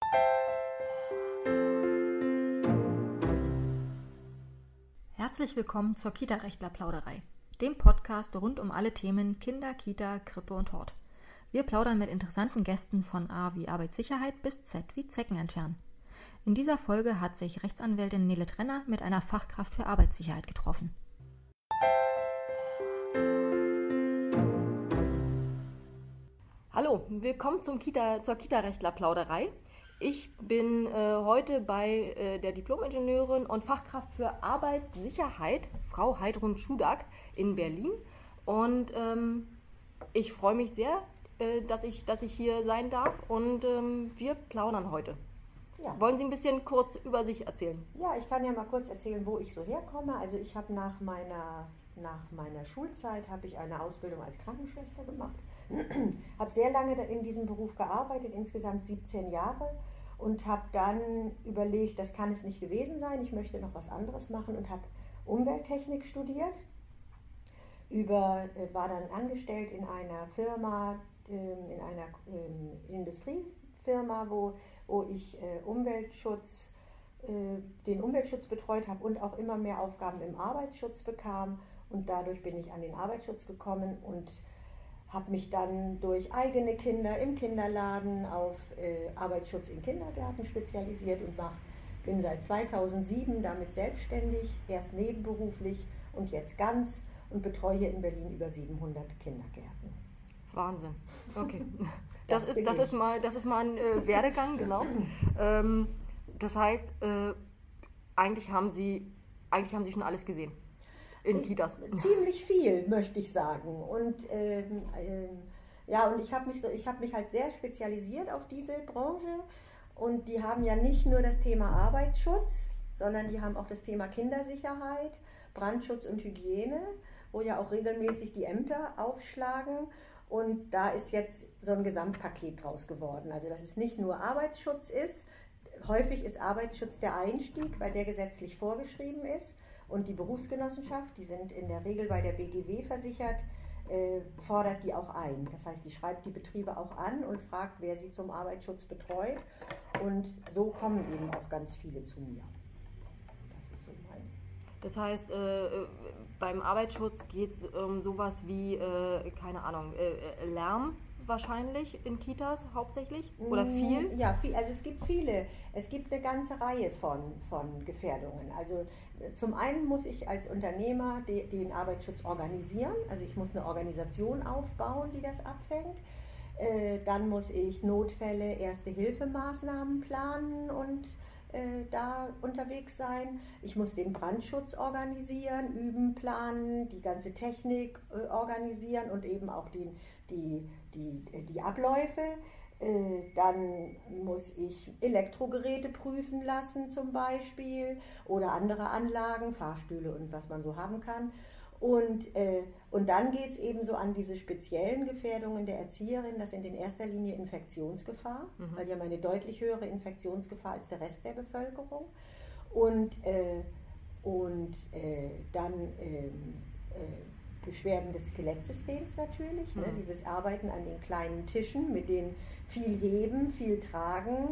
Herzlich willkommen zur Kita-Rechtler-Plauderei, dem Podcast rund um alle Themen Kinder, Kita, Krippe und Hort. Wir plaudern mit interessanten Gästen von A wie Arbeitssicherheit bis Z wie Zecken entfernen. In dieser Folge hat sich Rechtsanwältin Nele Trenner mit einer Fachkraft für Arbeitssicherheit getroffen. Hallo, willkommen zur Kita-Rechtler-Plauderei. Ich bin heute bei der Diplom-Ingenieurin und Fachkraft für Arbeitssicherheit, Frau Heidrun Schudak in Berlin. Und ich freue mich sehr, dass ich hier sein darf und wir plaudern heute. Ja. Wollen Sie ein bisschen kurz über sich erzählen? Ja, ich kann ja mal kurz erzählen, wo ich so herkomme. Also ich habe nach meiner Schulzeit habe ich eine Ausbildung als Krankenschwester gemacht. Habe sehr lange in diesem Beruf gearbeitet, insgesamt 17 Jahre, und habe dann überlegt, das kann es nicht gewesen sein, ich möchte noch was anderes machen und habe Umwelttechnik studiert. War dann angestellt in einer Firma, in einer Industriefirma, wo ich den Umweltschutz betreut habe und auch immer mehr Aufgaben im Arbeitsschutz bekam. Und dadurch bin ich an den Arbeitsschutz gekommen und habe mich dann durch eigene Kinder im Kinderladen auf Arbeitsschutz in Kindergärten spezialisiert und bin seit 2007 damit selbstständig, erst nebenberuflich und jetzt ganz, und betreue hier in Berlin über 700 Kindergärten. Wahnsinn. Okay. Das ist mal ein Werdegang, genau. Das heißt, eigentlich haben Sie schon alles gesehen. In Kitas. Ziemlich viel, möchte ich sagen. Und und ich habe mich halt sehr spezialisiert auf diese Branche. Und die haben ja nicht nur das Thema Arbeitsschutz, sondern die haben auch das Thema Kindersicherheit, Brandschutz und Hygiene, wo ja auch regelmäßig die Ämter aufschlagen. Und da ist jetzt so ein Gesamtpaket draus geworden. Also dass es nicht nur Arbeitsschutz ist. Häufig ist Arbeitsschutz der Einstieg, weil der gesetzlich vorgeschrieben ist. Und die Berufsgenossenschaft, die sind in der Regel bei der BGW versichert, fordert die auch ein. Das heißt, die schreibt die Betriebe auch an und fragt, wer sie zum Arbeitsschutz betreut. Und so kommen eben auch ganz viele zu mir. Das ist so mein. Das heißt, beim Arbeitsschutz geht es um sowas wie, keine Ahnung, Lärm wahrscheinlich in Kitas hauptsächlich oder viel? Ja, viel. Also es gibt eine ganze Reihe von Gefährdungen. Also zum einen muss ich als Unternehmer den Arbeitsschutz organisieren, also ich muss eine Organisation aufbauen, die das abfängt. Dann muss ich Notfälle, Erste-Hilfemaßnahmen planen und da unterwegs sein. Ich muss den Brandschutz organisieren, üben, planen, die ganze Technik organisieren und eben auch die Abläufe. Dann muss ich Elektrogeräte prüfen lassen zum Beispiel oder andere Anlagen, Fahrstühle und was man so haben kann. Und dann geht es eben so an diese speziellen Gefährdungen der Erzieherin. Das sind in erster Linie Infektionsgefahr, weil die haben eine deutlich höhere Infektionsgefahr als der Rest der Bevölkerung. Dann Beschwerden des Skelettsystems natürlich, ne? Dieses Arbeiten an den kleinen Tischen, mit denen viel heben, viel tragen.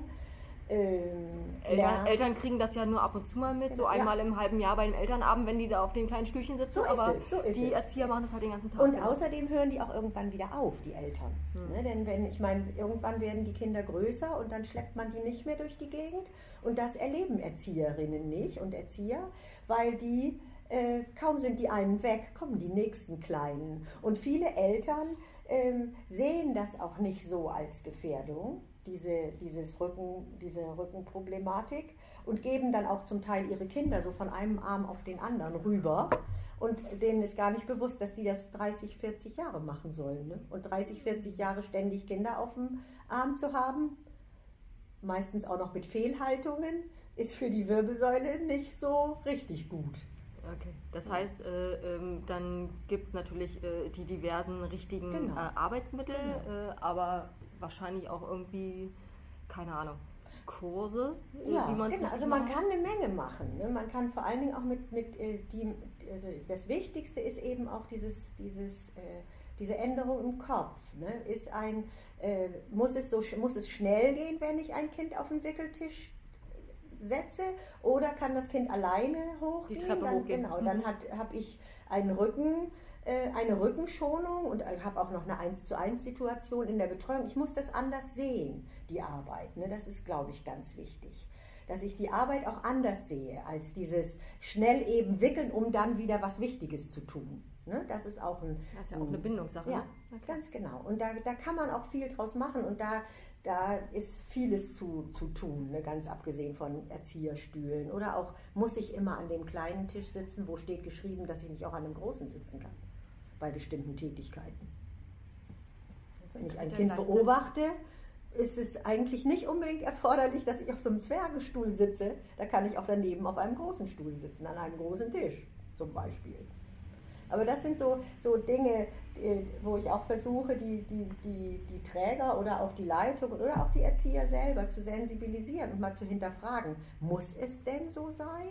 Eltern kriegen das ja nur ab und zu mal mit, so einmal im halben Jahr beim Elternabend, wenn die da auf den kleinen Stühlchen sitzen, aber die Erzieher machen das halt den ganzen Tag. Und außerdem hören die auch irgendwann wieder auf, die Eltern. Ne? Denn irgendwann werden die Kinder größer und dann schleppt man die nicht mehr durch die Gegend, und das erleben Erzieherinnen nicht und Erzieher, weil die kaum sind die einen weg, kommen die nächsten Kleinen. Und viele Eltern sehen das auch nicht so als Gefährdung, diese Rückenproblematik, und geben dann auch zum Teil ihre Kinder so von einem Arm auf den anderen rüber. Und denen ist gar nicht bewusst, dass die das 30, 40 Jahre machen sollen. Ne? Und 30, 40 Jahre ständig Kinder auf dem Arm zu haben, meistens auch noch mit Fehlhaltungen, ist für die Wirbelsäule nicht so richtig gut. Okay, das heißt, dann gibt es natürlich die diversen richtigen Arbeitsmittel, aber wahrscheinlich auch irgendwie, keine Ahnung, Kurse, wie man es also man kann eine Menge machen. Ne? Man kann vor allen Dingen auch das Wichtigste ist eben auch dieses diese Änderung im Kopf, ne, ist muss es schnell gehen, wenn ich ein Kind auf den Wickeltisch setze, oder kann das Kind alleine hochgehen? Die Treppe hochgehen. Genau, dann habe ich eine Rückenschonung und habe auch noch eine 1:1 Situation in der Betreuung. Ich muss das anders sehen, die Arbeit. Ne? Das ist, glaube ich, ganz wichtig. Dass ich die Arbeit auch anders sehe, als dieses schnell eben wickeln, um dann wieder was Wichtiges zu tun. Ne? Das ist auch das ist ja auch eine Bindungssache. Ja, ne? ganz genau. Und da kann man auch viel draus machen, und da ist vieles zu tun, ne? Ganz abgesehen von Erzieherstühlen. Oder auch, muss ich immer an dem kleinen Tisch sitzen, wo steht geschrieben, dass ich nicht auch an einem großen sitzen kann, bei bestimmten Tätigkeiten. Wenn ich ein Kind beobachte, ist es eigentlich nicht unbedingt erforderlich, dass ich auf so einem Zwergenstuhl sitze. Da kann ich auch daneben auf einem großen Stuhl sitzen, an einem großen Tisch zum Beispiel. Aber das sind so Dinge, wo ich auch versuche, die Träger oder auch die Leitung oder auch die Erzieher selber zu sensibilisieren und mal zu hinterfragen, muss es denn so sein?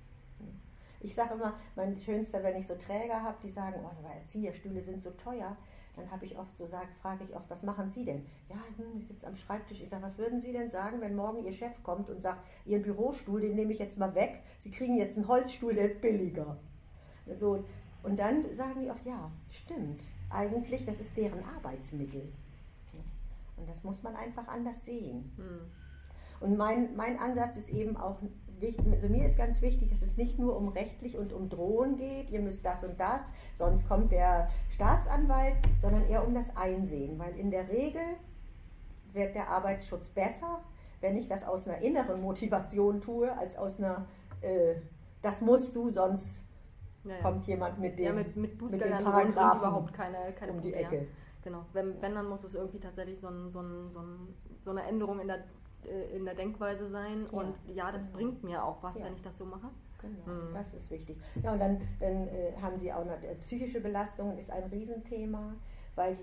Ich sage immer, mein Schönster, wenn ich so Träger habe, die sagen, oh, aber Erzieherstühle sind so teuer, dann frage ich oft, was machen Sie denn? Ja, ich sitze am Schreibtisch. Ich sage, was würden Sie denn sagen, wenn morgen Ihr Chef kommt und sagt, Ihren Bürostuhl, den nehme ich jetzt mal weg, Sie kriegen jetzt einen Holzstuhl, der ist billiger. So, und dann sagen die oft, ja, stimmt, eigentlich, das ist deren Arbeitsmittel. Und das muss man einfach anders sehen. Und mein Ansatz ist eben auch wichtig, also mir ist ganz wichtig, dass es nicht nur um rechtlich und um Drohen geht, ihr müsst das und das, sonst kommt der Staatsanwalt, sondern eher um das Einsehen. Weil in der Regel wird der Arbeitsschutz besser, wenn ich das aus einer inneren Motivation tue, als aus einer, das musst du, sonst kommt jemand mit dem Paragraphen überhaupt keine um die Ecke. Genau. Wenn, dann muss es irgendwie tatsächlich so eine Änderung in der Denkweise sein. Und ja, das bringt mir auch was, wenn ich das so mache. Genau, das ist wichtig. Ja, und dann haben Sie auch noch, psychische Belastung ist ein Riesenthema, weil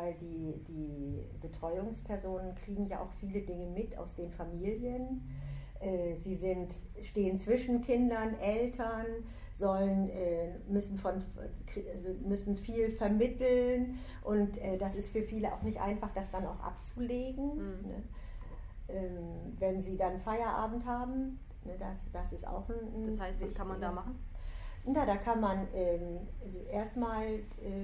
die Betreuungspersonen kriegen ja auch viele Dinge mit aus den Familien. Sie stehen zwischen Kindern, Eltern, müssen viel vermitteln, und das ist für viele auch nicht einfach, das dann auch abzulegen. Ne? Wenn sie dann Feierabend haben, ne, das ist auch ein... Das heißt, was kann man da machen? Na, da kann man erstmal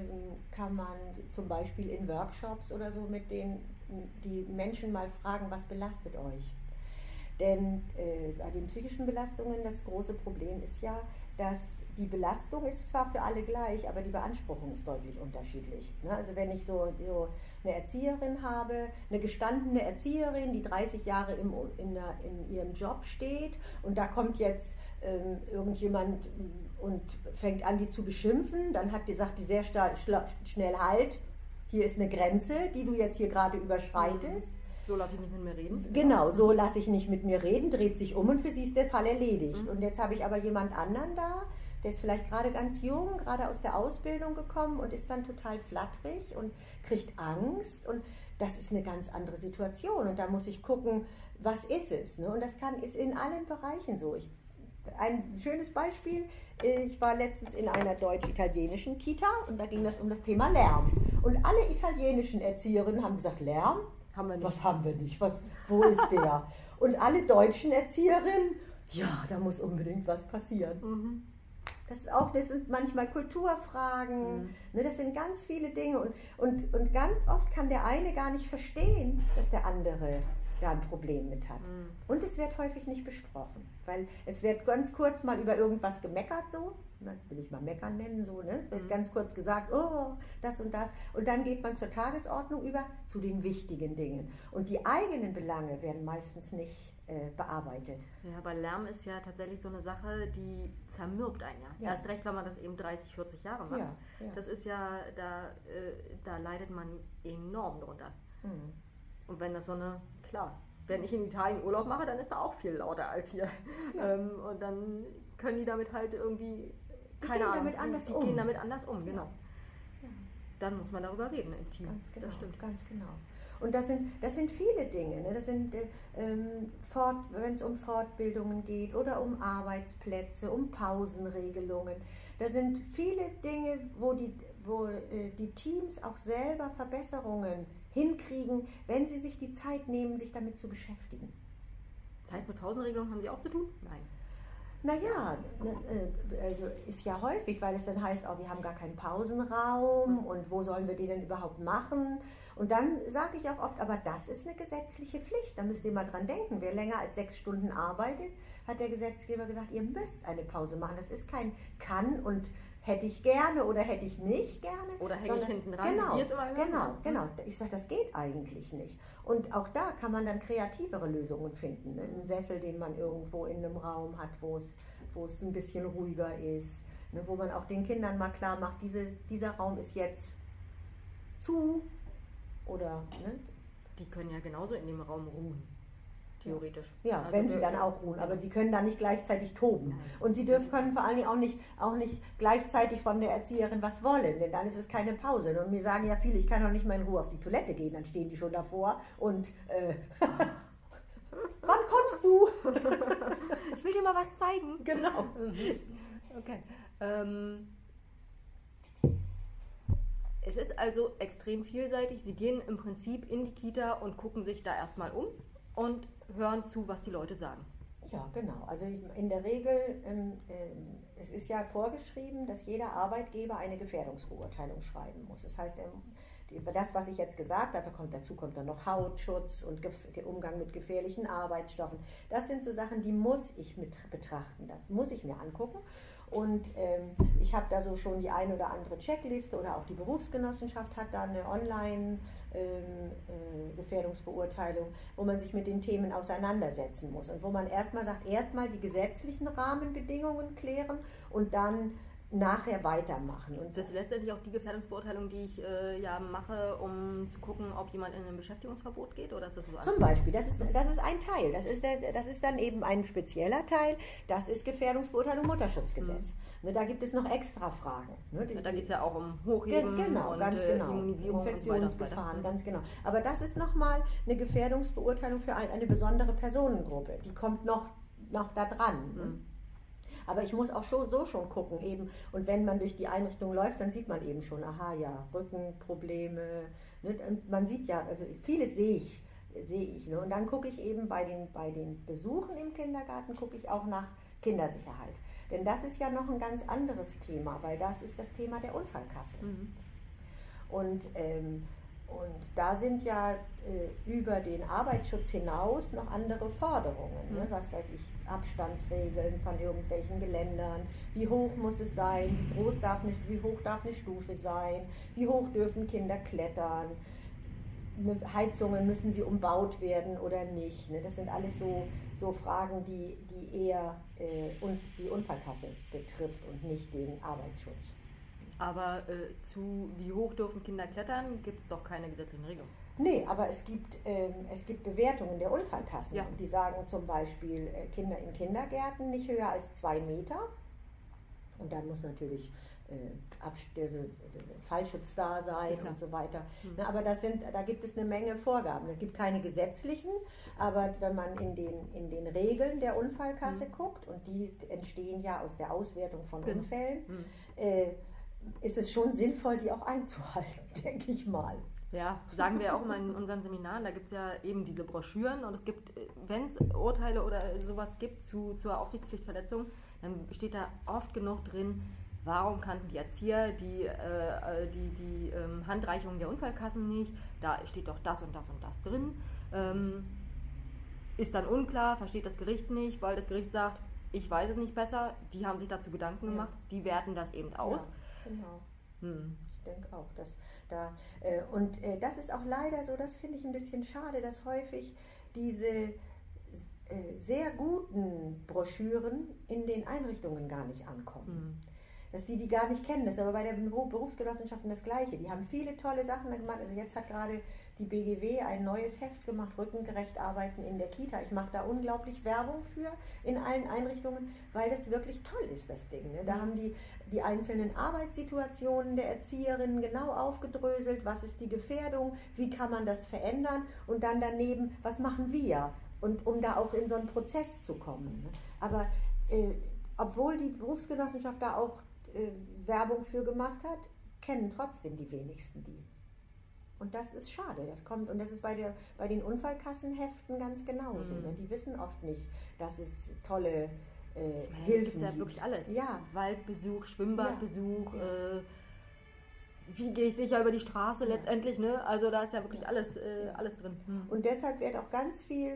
zum Beispiel in Workshops oder so mit die Menschen mal fragen, was belastet euch? Denn bei den psychischen Belastungen, das große Problem ist ja, dass die Belastung ist zwar für alle gleich, aber die Beanspruchung ist deutlich unterschiedlich. Ne? Also wenn ich so eine Erzieherin habe, eine gestandene Erzieherin, die 30 Jahre in ihrem Job steht, und da kommt jetzt irgendjemand und fängt an, die zu beschimpfen, dann sagt die sehr schnell, halt, hier ist eine Grenze, die du jetzt hier gerade überschreitest. So lasse ich nicht mit mir reden. Genau, so lasse ich nicht mit mir reden, dreht sich um, und für sie ist der Fall erledigt. Und jetzt habe ich aber jemand anderen da, der ist vielleicht gerade ganz jung, gerade aus der Ausbildung gekommen und ist dann total flatterig und kriegt Angst, und das ist eine ganz andere Situation, und da muss ich gucken, was ist es, ne? Und das ist in allen Bereichen so. Ein schönes Beispiel, ich war letztens in einer deutsch-italienischen Kita, und da ging das um das Thema Lärm, und alle italienischen Erzieherinnen haben gesagt, Lärm? Haben wir nicht. Was haben wir nicht? Wo ist der? Und alle deutschen Erzieherinnen, ja, da muss unbedingt was passieren. Das sind manchmal Kulturfragen, ne, das sind ganz viele Dinge, und ganz oft kann der eine gar nicht verstehen, dass der andere da ein Problem mit hat. Und es wird häufig nicht besprochen, weil es wird ganz kurz mal über irgendwas gemeckert, so, will ich mal meckern nennen, so, ne? Wird ganz kurz gesagt, oh, das und das, und dann geht man zur Tagesordnung über, zu den wichtigen Dingen. Und die eigenen Belange werden meistens nicht bearbeitet. Ja, aber Lärm ist ja tatsächlich so eine Sache, die zermürbt einen ja. Erst recht, wenn man das eben 30, 40 Jahre macht. Ja. Das ist ja, da leidet man enorm drunter. Und wenn das klar, wenn ich in Italien Urlaub mache, dann ist da auch viel lauter als hier. Ja. Und dann können die damit halt irgendwie, die gehen damit anders um, genau. Ja. Dann muss man darüber reden im Team. Ganz genau, das stimmt. Ganz genau. Und das sind viele Dinge. Ne? Das sind, wenn es um Fortbildungen geht oder um Arbeitsplätze, um Pausenregelungen. Da sind viele Dinge, wo wo die Teams auch selber Verbesserungen hinkriegen, wenn sie sich die Zeit nehmen, sich damit zu beschäftigen. Das heißt, mit Pausenregelungen haben Sie auch zu tun? Nein. Naja, also ist ja häufig, weil es dann heißt, oh, wir haben gar keinen Pausenraum und wo sollen wir den denn überhaupt machen? Und dann sage ich auch oft, aber das ist eine gesetzliche Pflicht, da müsst ihr mal dran denken. Wer länger als 6 Stunden arbeitet, hat der Gesetzgeber gesagt, ihr müsst eine Pause machen. Das ist kein kann und hätte ich gerne oder hätte ich nicht gerne. Oder hänge ich hinten dran, genau, wie es immer hören. Genau. Ich sage, das geht eigentlich nicht. Und auch da kann man dann kreativere Lösungen finden. Einen Sessel, den man irgendwo in einem Raum hat, wo es ein bisschen ruhiger ist. Ne, wo man auch den Kindern mal klar macht, dieser Raum ist jetzt zu. Oder, ne? Die können ja genauso in dem Raum ruhen. Theoretisch. Ja, also wenn sie dann auch ruhen, aber sie können da nicht gleichzeitig toben. Nein. Und sie können vor allen Dingen auch nicht gleichzeitig von der Erzieherin was wollen, denn dann ist es keine Pause. Und mir sagen ja viele, ich kann doch nicht mal in Ruhe auf die Toilette gehen, dann stehen die schon davor und wann kommst du? Ich will dir mal was zeigen. Genau. Okay. Es ist also extrem vielseitig. Sie gehen im Prinzip in die Kita und gucken sich da erstmal um und hören zu, was die Leute sagen. Ja, genau. Also in der Regel, es ist ja vorgeschrieben, dass jeder Arbeitgeber eine Gefährdungsbeurteilung schreiben muss. Das heißt, das, was ich jetzt gesagt habe, dazu kommt dann noch Hautschutz und Umgang mit gefährlichen Arbeitsstoffen. Das sind so Sachen, die muss ich mit betrachten, das muss ich mir angucken. Und ich habe da so schon die eine oder andere Checkliste oder auch die Berufsgenossenschaft hat da eine Online-Gefährdungsbeurteilung, wo man sich mit den Themen auseinandersetzen muss und wo man erstmal sagt, erstmal die gesetzlichen Rahmenbedingungen klären und dann nachher weitermachen. Und das ist letztendlich auch die Gefährdungsbeurteilung, die ich mache, um zu gucken, ob jemand in ein Beschäftigungsverbot geht, oder ist das so? Zum Beispiel, das ist ein Teil, das ist dann eben ein spezieller Teil, das ist Gefährdungsbeurteilung Mutterschutzgesetz. Ne, da gibt es noch extra Fragen. Ne, da geht es ja auch um Hochheben und Immunisierung Infektionsgefahren, ganz genau. Aber das ist nochmal eine Gefährdungsbeurteilung für eine besondere Personengruppe, die kommt noch da dran. Ne? Aber ich muss auch schon gucken eben. Und wenn man durch die Einrichtung läuft, dann sieht man eben schon, aha, ja, Rückenprobleme. Ne? Und man sieht ja, also vieles sehe ich. Ne? Und dann gucke ich eben bei den Besuchen im Kindergarten, gucke ich auch nach Kindersicherheit. Denn das ist ja noch ein ganz anderes Thema, weil das ist das Thema der Unfallkasse. Und da sind ja über den Arbeitsschutz hinaus noch andere Forderungen. Ne? Was weiß ich, Abstandsregeln von irgendwelchen Geländern. Wie hoch muss es sein? Wie hoch darf eine Stufe sein? Wie hoch dürfen Kinder klettern? Heizungen, müssen sie umbaut werden oder nicht? Ne? Das sind alles so Fragen, die eher die Unfallkasse betrifft und nicht den Arbeitsschutz. Aber wie hoch dürfen Kinder klettern, gibt es doch keine gesetzlichen Regelungen. Nee, aber es gibt Bewertungen der Unfallkassen. Ja. Die sagen zum Beispiel, Kinder in Kindergärten nicht höher als 2 Meter. Und dann muss natürlich Fallschutz da sein und so weiter. Na, aber da gibt es eine Menge Vorgaben. Es gibt keine gesetzlichen, aber wenn man in den Regeln der Unfallkasse guckt, und die entstehen ja aus der Auswertung von Unfällen, ist es schon sinnvoll, die auch einzuhalten, denke ich mal. Ja, sagen wir auch immer in unseren Seminaren, da gibt es ja eben diese Broschüren und es gibt, wenn es Urteile oder sowas gibt zur Aufsichtspflichtverletzung, dann steht da oft genug drin, warum kannten die Erzieher die Handreichungen der Unfallkassen nicht, da steht doch das und das und das drin, ist dann unklar, versteht das Gericht nicht, weil das Gericht sagt, ich weiß es nicht besser, die haben sich dazu Gedanken gemacht, die werten das eben aus. Ja, genau. Ich denke auch, dass das ist auch leider so, das finde ich ein bisschen schade, dass häufig diese sehr guten Broschüren in den Einrichtungen gar nicht ankommen. Dass die gar nicht kennen. Das ist aber bei der Berufsgenossenschaften das Gleiche. Die haben viele tolle Sachen gemacht. Also jetzt hat gerade die BGW ein neues Heft gemacht, Rückengerecht arbeiten in der Kita. Ich mache da unglaublich Werbung für in allen Einrichtungen, weil das wirklich toll ist, das Ding. Ne? Da haben die einzelnen Arbeitssituationen der Erzieherinnen genau aufgedröselt. Was ist die Gefährdung? Wie kann man das verändern? Und dann daneben, was machen wir? Und um da auch in so einen Prozess zu kommen. Ne? Aber obwohl die Berufsgenossenschaft da auch Werbung für gemacht hat, kennen trotzdem die wenigsten die. Und das ist schade. Und das ist bei den Unfallkassenheften ganz genauso. Ne? Die wissen oft nicht, dass es tolle Hilfen gibt. Ja wirklich alles. Ja. Waldbesuch, Schwimmbadbesuch, wie gehe ich sicher über die Straße letztendlich, ne? Also da ist ja wirklich alles drin. Und deshalb werden auch ganz viel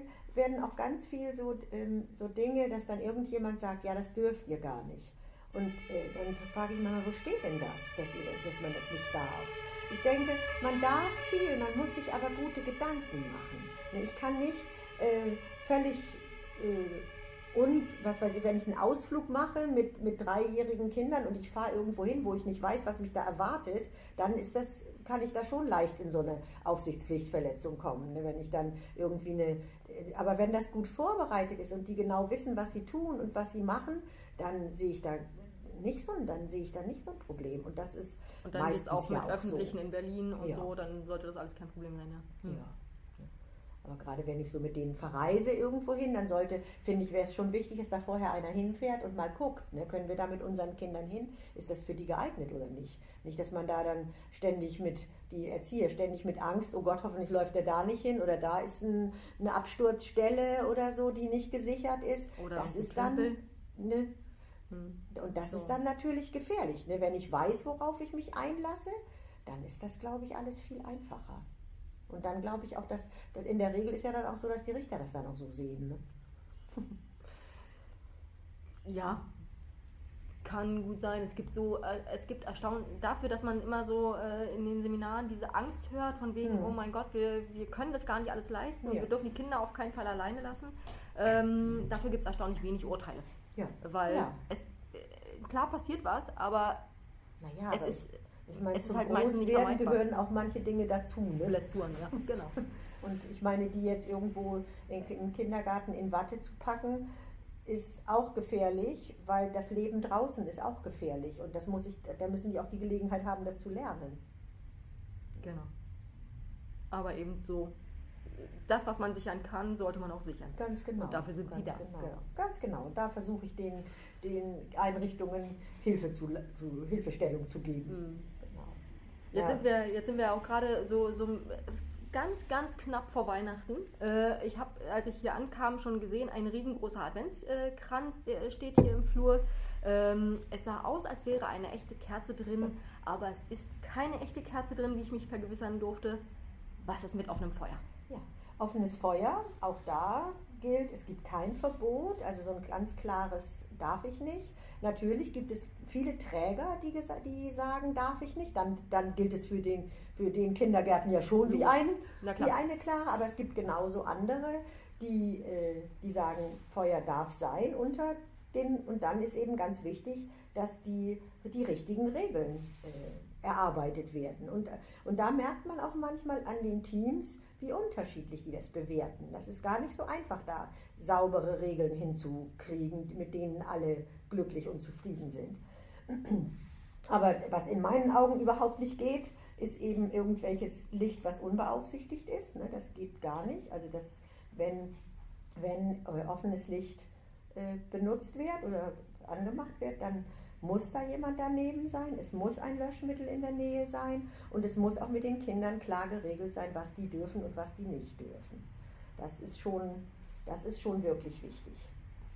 so Dinge, dass dann irgendjemand sagt, ja, das dürft ihr gar nicht. Und dann frage ich mal, wo steht denn das, dass man das nicht darf? Ich denke, man darf viel, man muss sich aber gute Gedanken machen. Ich kann nicht völlig wenn ich einen Ausflug mache mit 3-jährigen Kindern und ich fahre irgendwo hin, wo ich nicht weiß, was mich da erwartet, dann kann ich da schon leicht in so eine Aufsichtspflichtverletzung kommen. Ne? Wenn ich dann aber wenn das gut vorbereitet ist und die genau wissen, was sie tun und was sie machen, dann sehe ich da nicht so ein Problem. Und das ist und dann meistens auch mit Öffentlichen so. In Berlin und so, dann sollte das alles kein Problem sein, ja. Ja. Aber gerade wenn ich so mit denen verreise irgendwo hin, dann finde ich, wäre es schon wichtig, dass da vorher einer hinfährt und mal guckt, ne? Können wir da mit unseren Kindern hin? Ist das für die geeignet oder nicht? Nicht, dass man da dann die Erzieher ständig mit Angst, oh Gott, hoffentlich läuft er da nicht hin oder da ist eine Absturzstelle oder so, die nicht gesichert ist. Oder das ist dann, ne? Und das ist dann natürlich gefährlich. Ne? Wenn ich weiß, worauf ich mich einlasse, dann ist das, glaube ich, alles viel einfacher. Und dann glaube ich auch, dass in der Regel ist ja dann auch so, dass die Richter das dann auch so sehen. Ne? Ja, kann gut sein. Es gibt Erstaunen dafür, dass man immer so in den Seminaren diese Angst hört, von wegen, oh mein Gott, wir können das gar nicht alles leisten und wir dürfen die Kinder auf keinen Fall alleine lassen. Dafür gibt es erstaunlich wenig Urteile. Ja. Weil klar passiert was, aber es ist... Ich meine, zum halt Großwerden gehören auch manche Dinge dazu. Ne? Blessuren, ja, genau. Und ich meine, die jetzt irgendwo im Kindergarten in Watte zu packen, ist auch gefährlich, weil das Leben draußen ist auch gefährlich. Und da müssen die auch die Gelegenheit haben, das zu lernen. Genau. Aber eben so, das, was man sichern kann, sollte man auch sichern. Ganz genau. Und dafür sind sie da. Genau. Ganz genau. Und da versuche ich den Einrichtungen Hilfestellung zu geben. Jetzt sind wir auch gerade so ganz, ganz knapp vor Weihnachten. Ich habe, als ich hier ankam, schon gesehen, ein riesengroßer Adventskranz, der steht hier im Flur. Es sah aus, als wäre eine echte Kerze drin, aber es ist keine echte Kerze drin, wie ich mich vergewissern durfte. Was ist mit offenem Feuer? Ja, offenes Feuer, auch da gilt, es gibt kein Verbot, also so ein ganz klares darf ich nicht. Natürlich gibt es viele Träger, die sagen, darf ich nicht. Dann gilt es für den Kindergärten ja schon wie eine klare, aber es gibt genauso andere, die sagen, Feuer darf sein und dann ist eben ganz wichtig, dass die richtigen Regeln erarbeitet werden. Und da merkt man auch manchmal an den Teams, wie unterschiedlich die das bewerten. Das ist gar nicht so einfach, da saubere Regeln hinzukriegen, mit denen alle glücklich und zufrieden sind. Aber was in meinen Augen überhaupt nicht geht, ist eben irgendwelches Licht, was unbeaufsichtigt ist. Ne? Das geht gar nicht. Also wenn offenes Licht benutzt wird oder angemacht wird, dann muss da jemand daneben sein, es muss ein Löschmittel in der Nähe sein und es muss auch mit den Kindern klar geregelt sein, was die dürfen und was die nicht dürfen. Das ist schon wirklich wichtig.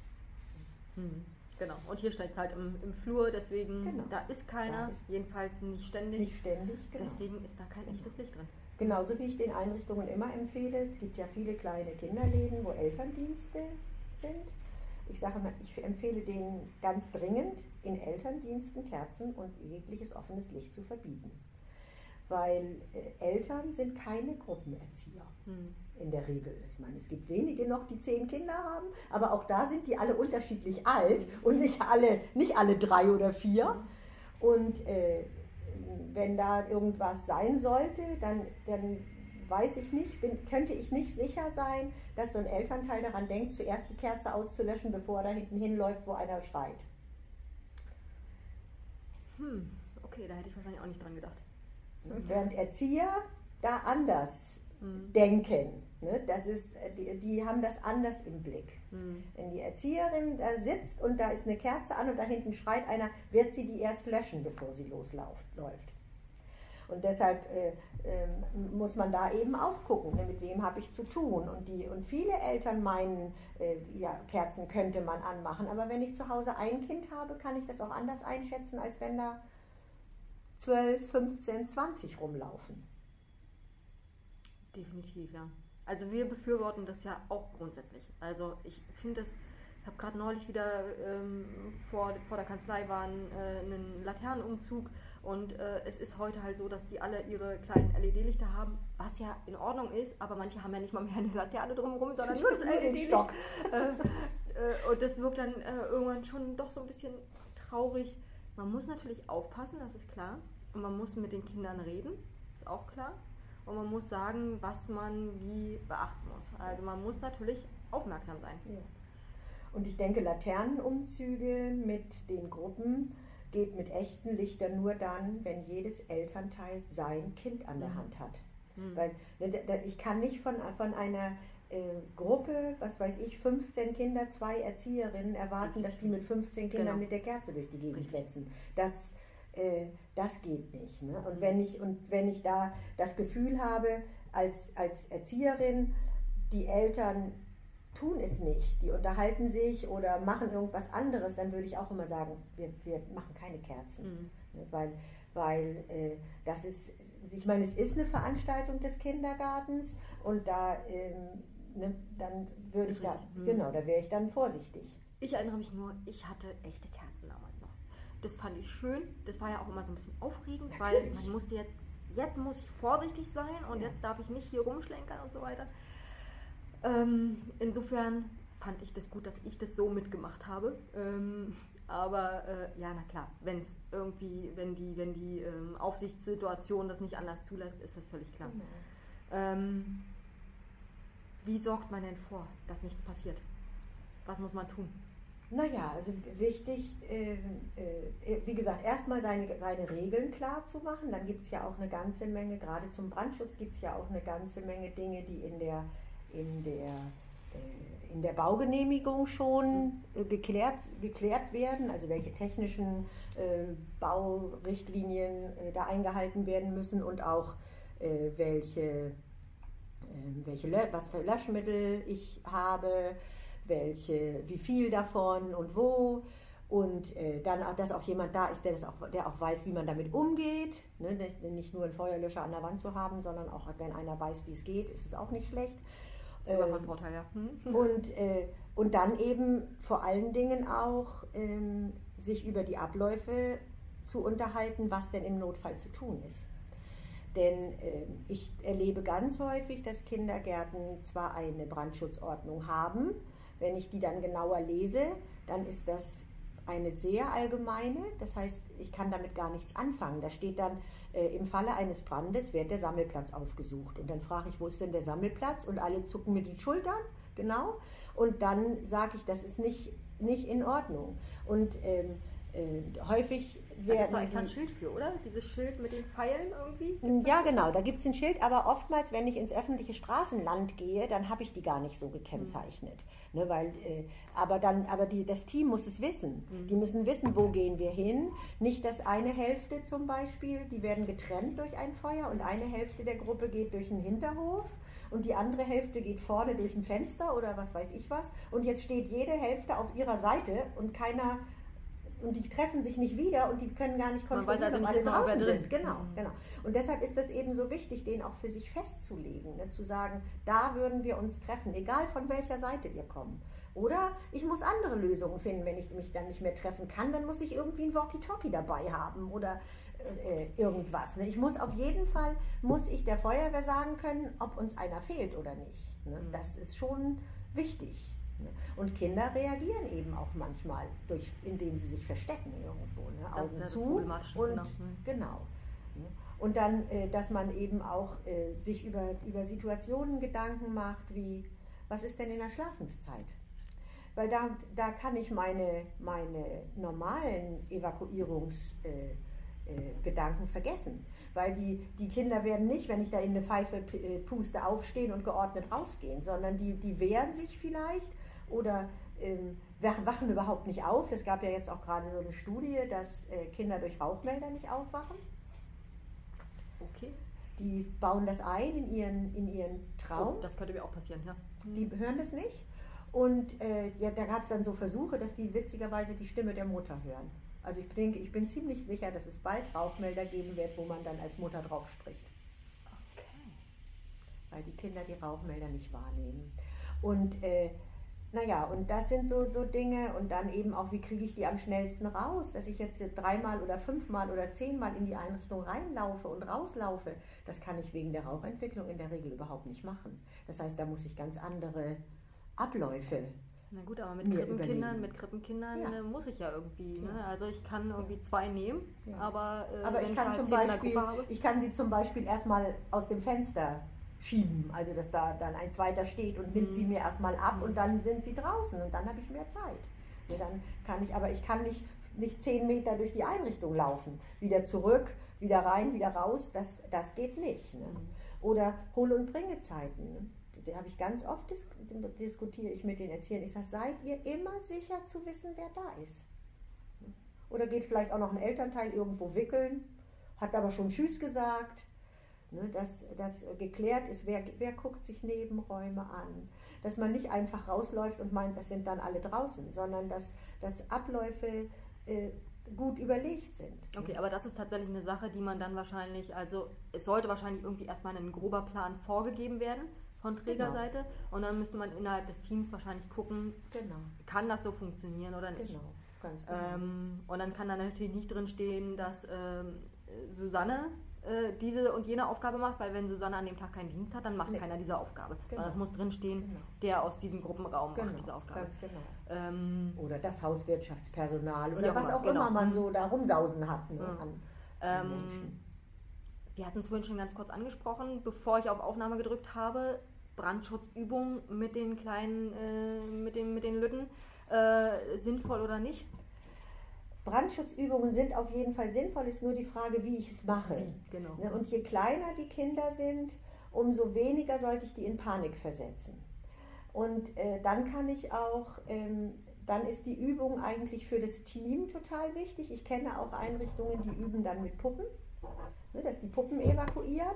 Genau, und hier steht es halt im Flur, deswegen, genau. Da ist keiner, jedenfalls nicht ständig. Nicht ständig, genau. Deswegen ist da kein echtes Licht drin. Genauso wie ich den Einrichtungen immer empfehle, es gibt ja viele kleine Kinderläden, wo Elterndienste sind. Ich sage mal, ich empfehle denen ganz dringend, in Elterndiensten Kerzen und jegliches offenes Licht zu verbieten. Weil Eltern sind keine Gruppenerzieher in der Regel. Ich meine, es gibt wenige noch, die 10 Kinder haben, aber auch da sind die alle unterschiedlich alt und nicht alle 3 oder 4. Und wenn da irgendwas sein sollte, dann weiß ich nicht, könnte ich nicht sicher sein, dass so ein Elternteil daran denkt, zuerst die Kerze auszulöschen, bevor er da hinten hinläuft, wo einer schreit. Okay, da hätte ich wahrscheinlich auch nicht dran gedacht. Während Erzieher da anders denken. Ne? Die haben das anders im Blick. Wenn die Erzieherin da sitzt und da ist eine Kerze an und da hinten schreit einer, wird sie die erst löschen, bevor sie losläuft. Und deshalb muss man da eben auch gucken, ne, mit wem habe ich zu tun. Und viele Eltern meinen, ja, Kerzen könnte man anmachen, aber wenn ich zu Hause ein Kind habe, kann ich das auch anders einschätzen, als wenn da 12, 15, 20 rumlaufen. Definitiv, ja. Also wir befürworten das ja auch grundsätzlich. Also ich finde das, ich habe gerade neulich wieder vor der Kanzlei war ein Laternenumzug und es ist heute halt so, dass die alle ihre kleinen LED-Lichter haben, was ja in Ordnung ist, aber manche haben ja nicht mal mehr eine Laterne drumherum, sondern nur das LED-Licht. Und das wirkt dann irgendwann schon doch so ein bisschen traurig. Man muss natürlich aufpassen, das ist klar. Und man muss mit den Kindern reden, ist auch klar. Und man muss sagen, was man wie beachten muss. Also man muss natürlich aufmerksam sein. Ja. Und ich denke, Laternenumzüge mit den Gruppen geht mit echten Lichtern nur dann, wenn jedes Elternteil sein Kind an der Hand hat. Weil ich kann nicht von einer Gruppe, was weiß ich, 15 Kinder, 2 Erzieherinnen erwarten, dass die mit 15 Kindern mit der Kerze durch die Gegend fletzen. Das geht nicht. Ne? Und wenn ich da das Gefühl habe, als Erzieherin, die Eltern tun es nicht, die unterhalten sich oder machen irgendwas anderes, dann würde ich auch immer sagen, wir machen keine Kerzen. Ne? Weil das ist, ich meine, es ist eine Veranstaltung des Kindergartens und da, ne, dann würde ich da wäre ich dann vorsichtig. Ich erinnere mich nur, ich hatte echte Kerzen damals noch. Das fand ich schön, das war ja auch immer so ein bisschen aufregend, weil man musste jetzt muss ich vorsichtig sein und jetzt darf ich nicht hier rumschlenkern und so weiter. Insofern fand ich das gut, dass ich das so mitgemacht habe. Aber ja, na klar, wenn die Aufsichtssituation das nicht anders zulässt, ist das völlig klar. Wie sorgt man denn vor, dass nichts passiert? Was muss man tun? Naja, also wichtig, wie gesagt, erstmal seine Regeln klar zu machen. Dann gibt es ja auch eine ganze Menge, gerade zum Brandschutz gibt es ja auch eine ganze Menge Dinge, die in der Baugenehmigung schon geklärt werden, also welche technischen Baurichtlinien da eingehalten werden müssen und auch was für Löschmittel ich habe, wie viel davon und wo. Und dann, dass auch jemand da ist, der auch weiß, wie man damit umgeht. Ne? Nicht nur einen Feuerlöscher an der Wand zu haben, sondern auch, wenn einer weiß, wie es geht, ist es auch nicht schlecht. Sogar von Vorteil, ja. Und dann eben vor allen Dingen auch sich über die Abläufe zu unterhalten, was denn im Notfall zu tun ist. Denn ich erlebe ganz häufig, dass Kindergärten zwar eine Brandschutzordnung haben, wenn ich die dann genauer lese, dann ist das eine sehr allgemeine, das heißt, ich kann damit gar nichts anfangen. Da steht dann, im Falle eines Brandes wird der Sammelplatz aufgesucht. Und dann frage ich, wo ist denn der Sammelplatz? Und alle zucken mit den Schultern, genau. Und dann sage ich, das ist nicht in Ordnung. Und häufig werden... Da gibt es extra ein Schild für, oder? Dieses Schild mit den Pfeilen irgendwie? Ja, genau, da gibt es ein Schild, aber oftmals, wenn ich ins öffentliche Straßenland gehe, dann habe ich die gar nicht so gekennzeichnet. Ne, aber das Team muss es wissen. Die müssen wissen, wo gehen wir hin. Nicht, dass eine Hälfte zum Beispiel, die werden getrennt durch ein Feuer und eine Hälfte der Gruppe geht durch einen Hinterhof und die andere Hälfte geht vorne durch ein Fenster oder was weiß ich was. Und jetzt steht jede Hälfte auf ihrer Seite und die treffen sich nicht wieder und die können gar nicht kontrollieren, ob alle draußen sind. Genau. Und deshalb ist das eben so wichtig, den auch für sich festzulegen, ne? Zu sagen, da würden wir uns treffen, egal von welcher Seite wir kommen. Oder ich muss andere Lösungen finden, wenn ich mich dann nicht mehr treffen kann, dann muss ich irgendwie ein Walkie-Talkie dabei haben oder irgendwas. Ne? Auf jeden Fall muss ich der Feuerwehr sagen können, ob uns einer fehlt oder nicht. Ne? Das ist schon wichtig. Und Kinder reagieren eben auch manchmal, indem sie sich verstecken irgendwo, ne? Augen zu und genau. Und dann, dass man eben auch sich über Situationen Gedanken macht, wie, was ist denn in der Schlafenszeit? Weil da kann ich meine normalen Evakuierungsgedanken vergessen. Weil die Kinder werden nicht, wenn ich da in eine Pfeife puste, aufstehen und geordnet rausgehen, sondern die wehren sich vielleicht oder wachen überhaupt nicht auf. Es gab ja jetzt auch gerade so eine Studie, dass Kinder durch Rauchmelder nicht aufwachen. Okay. Die bauen das ein in ihren Traum. Oh, das könnte mir auch passieren, ja. Die hören das nicht. Und da gab es dann so Versuche, dass die witzigerweise die Stimme der Mutter hören. Also ich bin ziemlich sicher, dass es bald Rauchmelder geben wird, wo man dann als Mutter drauf spricht. Okay. Weil die Kinder die Rauchmelder nicht wahrnehmen. Und und das sind so Dinge. Und dann eben auch, wie kriege ich die am schnellsten raus? Dass ich jetzt 3-mal oder 5-mal oder 10-mal in die Einrichtung reinlaufe und rauslaufe, das kann ich wegen der Rauchentwicklung in der Regel überhaupt nicht machen. Das heißt, da muss ich ganz andere Abläufe. Na gut, aber mit Krippenkindern muss ich ja irgendwie. Ja. Ne? Also ich kann irgendwie 2 nehmen, Ja. aber Aber wenn ich kann halt zum 10 in der Beispiel, Gruppe habe. ich kann sie zum Beispiel erstmal aus dem Fenster schieben, also dass da dann ein zweiter steht und nimmt sie mir erstmal ab und dann sind sie draußen und dann habe ich mehr Zeit. Ja, dann kann ich kann nicht 10 Meter durch die Einrichtung laufen, wieder zurück, wieder rein, wieder raus, das geht nicht. Ne? Oder Hol- und Bringezeiten. Ne? Da habe ich ganz oft diskutiere ich mit den Erziehern. Ich sage, seid ihr immer sicher zu wissen, wer da ist? Oder geht vielleicht auch noch ein Elternteil irgendwo wickeln, hat aber schon Tschüss gesagt. Ne, dass geklärt ist, wer guckt sich Nebenräume an. Dass man nicht einfach rausläuft und meint, das sind dann alle draußen, sondern dass Abläufe gut überlegt sind. Okay, aber das ist tatsächlich eine Sache, die man dann wahrscheinlich, also es sollte wahrscheinlich irgendwie erstmal ein grober Plan vorgegeben werden von Trägerseite und dann müsste man innerhalb des Teams wahrscheinlich gucken, kann das so funktionieren oder nicht. Genau, ganz genau. Und dann kann da natürlich nicht drin stehen, dass Susanne diese und jene Aufgabe macht, weil wenn Susanne an dem Tag keinen Dienst hat, dann macht keiner diese Aufgabe. Sondern es muss drinstehen, der aus diesem Gruppenraum macht diese Aufgabe. Ganz genau. Oder das Hauswirtschaftspersonal oder was auch genau. immer man so da rumsausen hat an Menschen. Wir hatten es vorhin schon ganz kurz angesprochen, bevor ich auf Aufnahme gedrückt habe, Brandschutzübungen mit den kleinen, mit den Lütten, sinnvoll oder nicht? Brandschutzübungen sind auf jeden Fall sinnvoll, ist nur die Frage, wie ich es mache. Genau. Und je kleiner die Kinder sind, umso weniger sollte ich die in Panik versetzen. Und dann kann ich auch, dann ist die Übung eigentlich für das Team total wichtig. Ich kenne auch Einrichtungen, die üben dann mit Puppen, dass die Puppen evakuieren,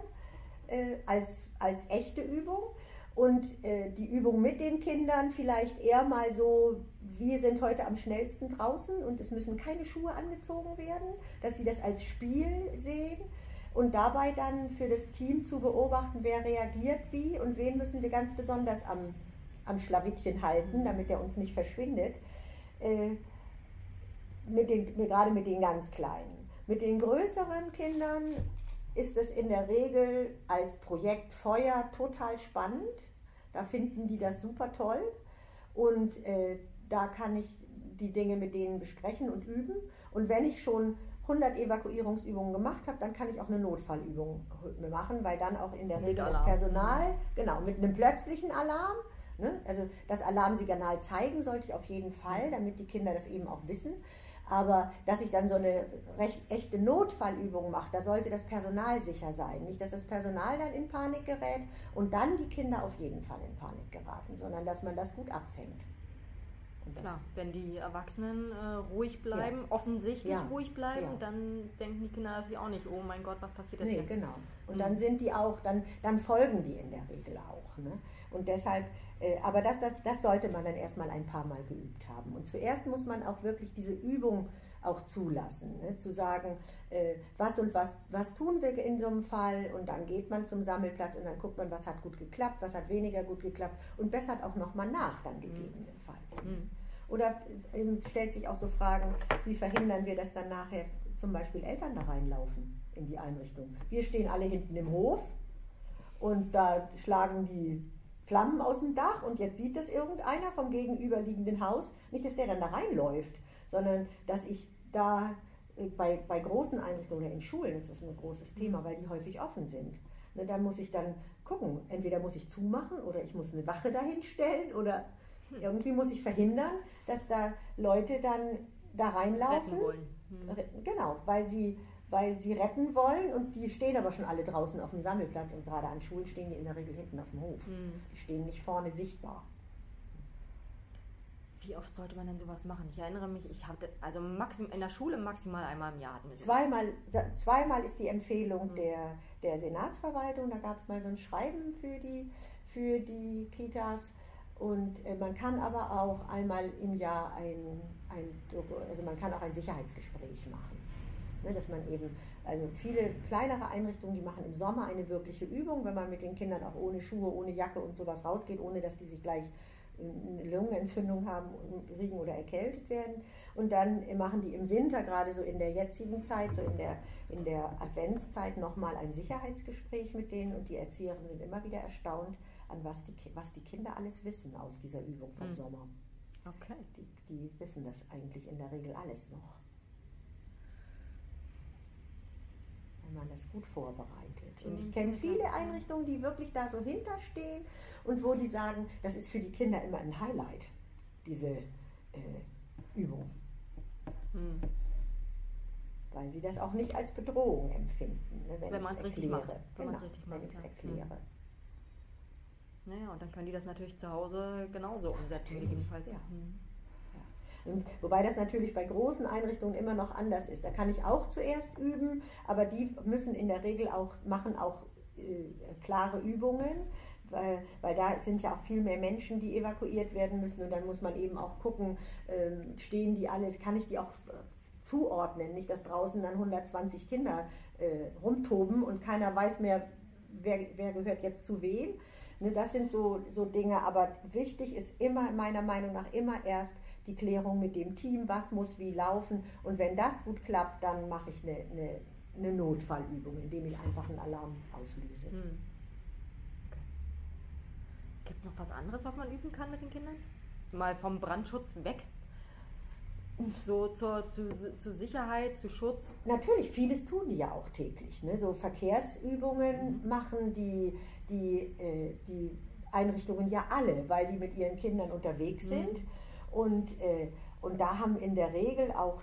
als echte Übung. Und die Übung mit den Kindern vielleicht eher mal so, wir sind heute am schnellsten draußen und es müssen keine Schuhe angezogen werden, dass sie das als Spiel sehen und dabei dann für das Team zu beobachten, wer reagiert wie und wen müssen wir ganz besonders am Schlawittchen halten, damit er uns nicht verschwindet, gerade mit den ganz Kleinen. Mit den größeren Kindern ist es in der Regel als Projekt Feuer total spannend. Da finden die das super toll und da kann ich die Dinge mit denen besprechen und üben. Und wenn ich schon 100 Evakuierungsübungen gemacht habe, dann kann ich auch eine Notfallübung machen, weil dann auch in der Regel das Personal, genau, mit einem plötzlichen Alarm, ne, also das Alarmsignal zeigen sollte ich auf jeden Fall, damit die Kinder das eben auch wissen. Aber dass ich dann so eine echte Notfallübung mache, da sollte das Personal sicher sein. Nicht, dass das Personal dann in Panik gerät und dann die Kinder auf jeden Fall in Panik geraten, sondern dass man das gut abfängt. Klar, wenn die Erwachsenen ruhig bleiben, offensichtlich ruhig bleiben, dann denken die Kinder natürlich auch nicht, oh mein Gott, was passiert jetzt hier? Genau. Und dann sind die auch, dann folgen die in der Regel auch. Ne? Und deshalb, aber das sollte man dann erstmal ein paar Mal geübt haben. Und zuerst muss man auch wirklich diese Übung auch zulassen, ne? Zu sagen, was tun wir in so einem Fall und dann geht man zum Sammelplatz und dann guckt man, was hat gut geklappt, was hat weniger gut geklappt und bessert auch nochmal nach dann gegebenenfalls. Oder stellt sich auch so Fragen, wie verhindern wir, dass dann nachher zum Beispiel Eltern da reinlaufen in die Einrichtung. Wir stehen alle hinten im Hof und da schlagen die Flammen aus dem Dach und jetzt sieht das irgendeiner vom gegenüberliegenden Haus. Nicht, dass der dann da reinläuft, sondern dass ich da bei großen Einrichtungen oder in Schulen, das ist ein großes Thema, weil die häufig offen sind. Ne, da muss ich dann gucken, entweder muss ich zumachen oder ich muss eine Wache dahin stellen oder irgendwie muss ich verhindern, dass da Leute dann da reinlaufen. Retten wollen. Genau, weil sie retten wollen und die stehen aber schon alle draußen auf dem Sammelplatz und gerade an Schulen stehen die in der Regel hinten auf dem Hof. Die stehen nicht vorne sichtbar. Wie oft sollte man denn sowas machen? Ich erinnere mich, ich hatte in der Schule maximal einmal im Jahr. Zweimal ist die Empfehlung der der Senatsverwaltung, da gab es mal so ein Schreiben für die Kitas. Und man kann aber auch einmal im Jahr also man kann auch ein Sicherheitsgespräch machen. Ne, dass man eben, also viele kleinere Einrichtungen, die machen im Sommer eine wirkliche Übung, wenn man mit den Kindern auch ohne Schuhe, ohne Jacke und sowas rausgeht, ohne dass die sich gleich eine Lungenentzündung haben und kriegen oder erkältet werden. Und dann machen die im Winter, gerade so in der jetzigen Zeit, so in der Adventszeit, nochmal ein Sicherheitsgespräch mit denen. Und die Erzieherinnen sind immer wieder erstaunt, an was die Kinder alles wissen aus dieser Übung vom Sommer. Okay. Die wissen das eigentlich in der Regel alles noch. Wenn man das gut vorbereitet. Und ich kenne viele Einrichtungen, die wirklich da so hinterstehen und wo die sagen, das ist für die Kinder immer ein Highlight, diese Übung. Weil sie das auch nicht als Bedrohung empfinden, ne, wenn ich es erkläre. Wenn ich es erkläre. Naja, und dann können die das natürlich zu Hause genauso umsetzen, gegebenenfalls. Ja. Und wobei das natürlich bei großen Einrichtungen immer noch anders ist. Da kann ich auch zuerst üben, aber die müssen in der Regel machen auch klare Übungen, weil da sind ja auch viel mehr Menschen, die evakuiert werden müssen. Und dann muss man eben auch gucken, stehen die alle, kann ich die auch zuordnen, nicht dass draußen dann 120 Kinder rumtoben und keiner weiß mehr, wer gehört jetzt zu wem. Ne, das sind so Dinge, aber wichtig ist immer, meiner Meinung nach, immer erst die Klärung mit dem Team, was muss wie laufen. Und wenn das gut klappt, dann mache ich eine Notfallübung, indem ich einfach einen Alarm auslöse. Okay. Gibt es noch was anderes, was man üben kann mit den Kindern? Mal vom Brandschutz weg? So zu Sicherheit, zu Schutz? Natürlich, vieles tun die ja auch täglich. Ne? So Verkehrsübungen machen die Einrichtungen ja alle, weil die mit ihren Kindern unterwegs sind. Und da haben in der Regel auch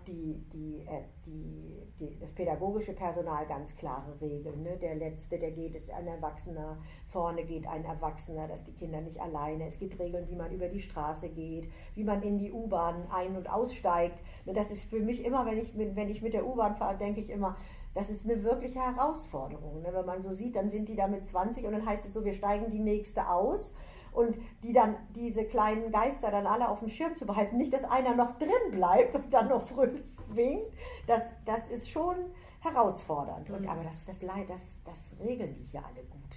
das pädagogische Personal ganz klare Regeln. Ne? Der Letzte, der geht, ist ein Erwachsener, vorne geht ein Erwachsener, dass die Kinder nicht alleine. Es gibt Regeln, wie man über die Straße geht, wie man in die U-Bahn ein- und aussteigt. Ne? Das ist für mich immer, wenn ich mit der U-Bahn fahre, denke ich immer, das ist eine wirkliche Herausforderung. Ne? Wenn man so sieht, dann sind die da mit 20 und dann heißt es so, wir steigen die nächste aus. Und die dann, diese kleinen Geister dann alle auf dem Schirm zu behalten, nicht, dass einer noch drin bleibt und dann noch fröhlich winkt, das ist schon herausfordernd. Und, aber das regeln die hier alle gut.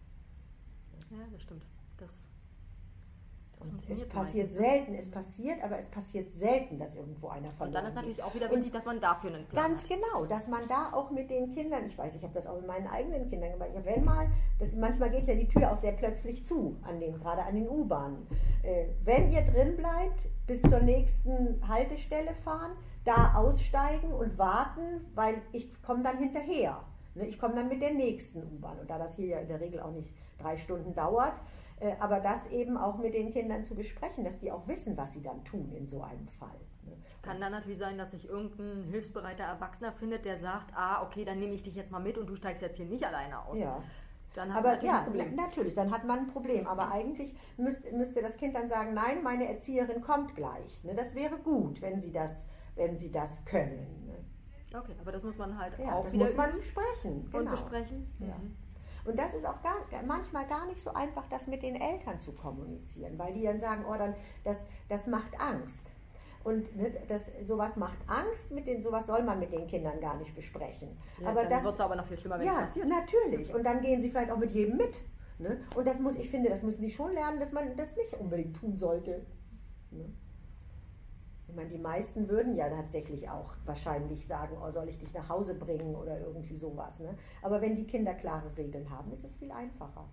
Ja, das stimmt. Das es passiert selten, aber es passiert selten, dass irgendwo einer verloren geht. Und dann ist natürlich auch wieder wichtig, dass man dafür einen Plan Ganz hat. Genau, dass man da auch mit den Kindern, ich weiß, ich habe das auch mit meinen eigenen Kindern gemacht, manchmal geht ja die Tür auch sehr plötzlich zu, gerade an den U-Bahnen. Wenn ihr drin bleibt, bis zur nächsten Haltestelle fahren, da aussteigen und warten, weil ich komme dann hinterher. Ich komme dann mit der nächsten U-Bahn. Und da das hier ja in der Regel auch nicht 3 Stunden dauert, aber das eben auch mit den Kindern zu besprechen, dass die auch wissen, was sie dann tun in so einem Fall. Kann dann natürlich sein, dass sich irgendein hilfsbereiter Erwachsener findet, der sagt, okay, dann nehme ich dich jetzt mal mit und du steigst jetzt hier nicht alleine aus. Ja. Dann hat man natürlich ein Problem. Natürlich, dann hat man ein Problem. Aber eigentlich müsste das Kind dann sagen, nein, meine Erzieherin kommt gleich. Das wäre gut, wenn sie das können. Okay, aber das muss man halt auch auch das wieder muss man besprechen. und besprechen. Ja. Und das ist auch manchmal gar nicht so einfach, das mit den Eltern zu kommunizieren, weil die dann sagen, das macht Angst. Und sowas macht Angst, sowas soll man mit den Kindern gar nicht besprechen. Ja, dann wird es aber noch viel schlimmer, wenn es passiert. Ja, natürlich. Und dann gehen sie vielleicht auch mit jedem mit. Ne? Und ich finde, das müssen die schon lernen, dass man das nicht unbedingt tun sollte. Ne? Ich meine, die meisten würden ja tatsächlich auch wahrscheinlich sagen, soll ich dich nach Hause bringen oder irgendwie sowas. Ne? Aber wenn die Kinder klare Regeln haben, ist es viel einfacher.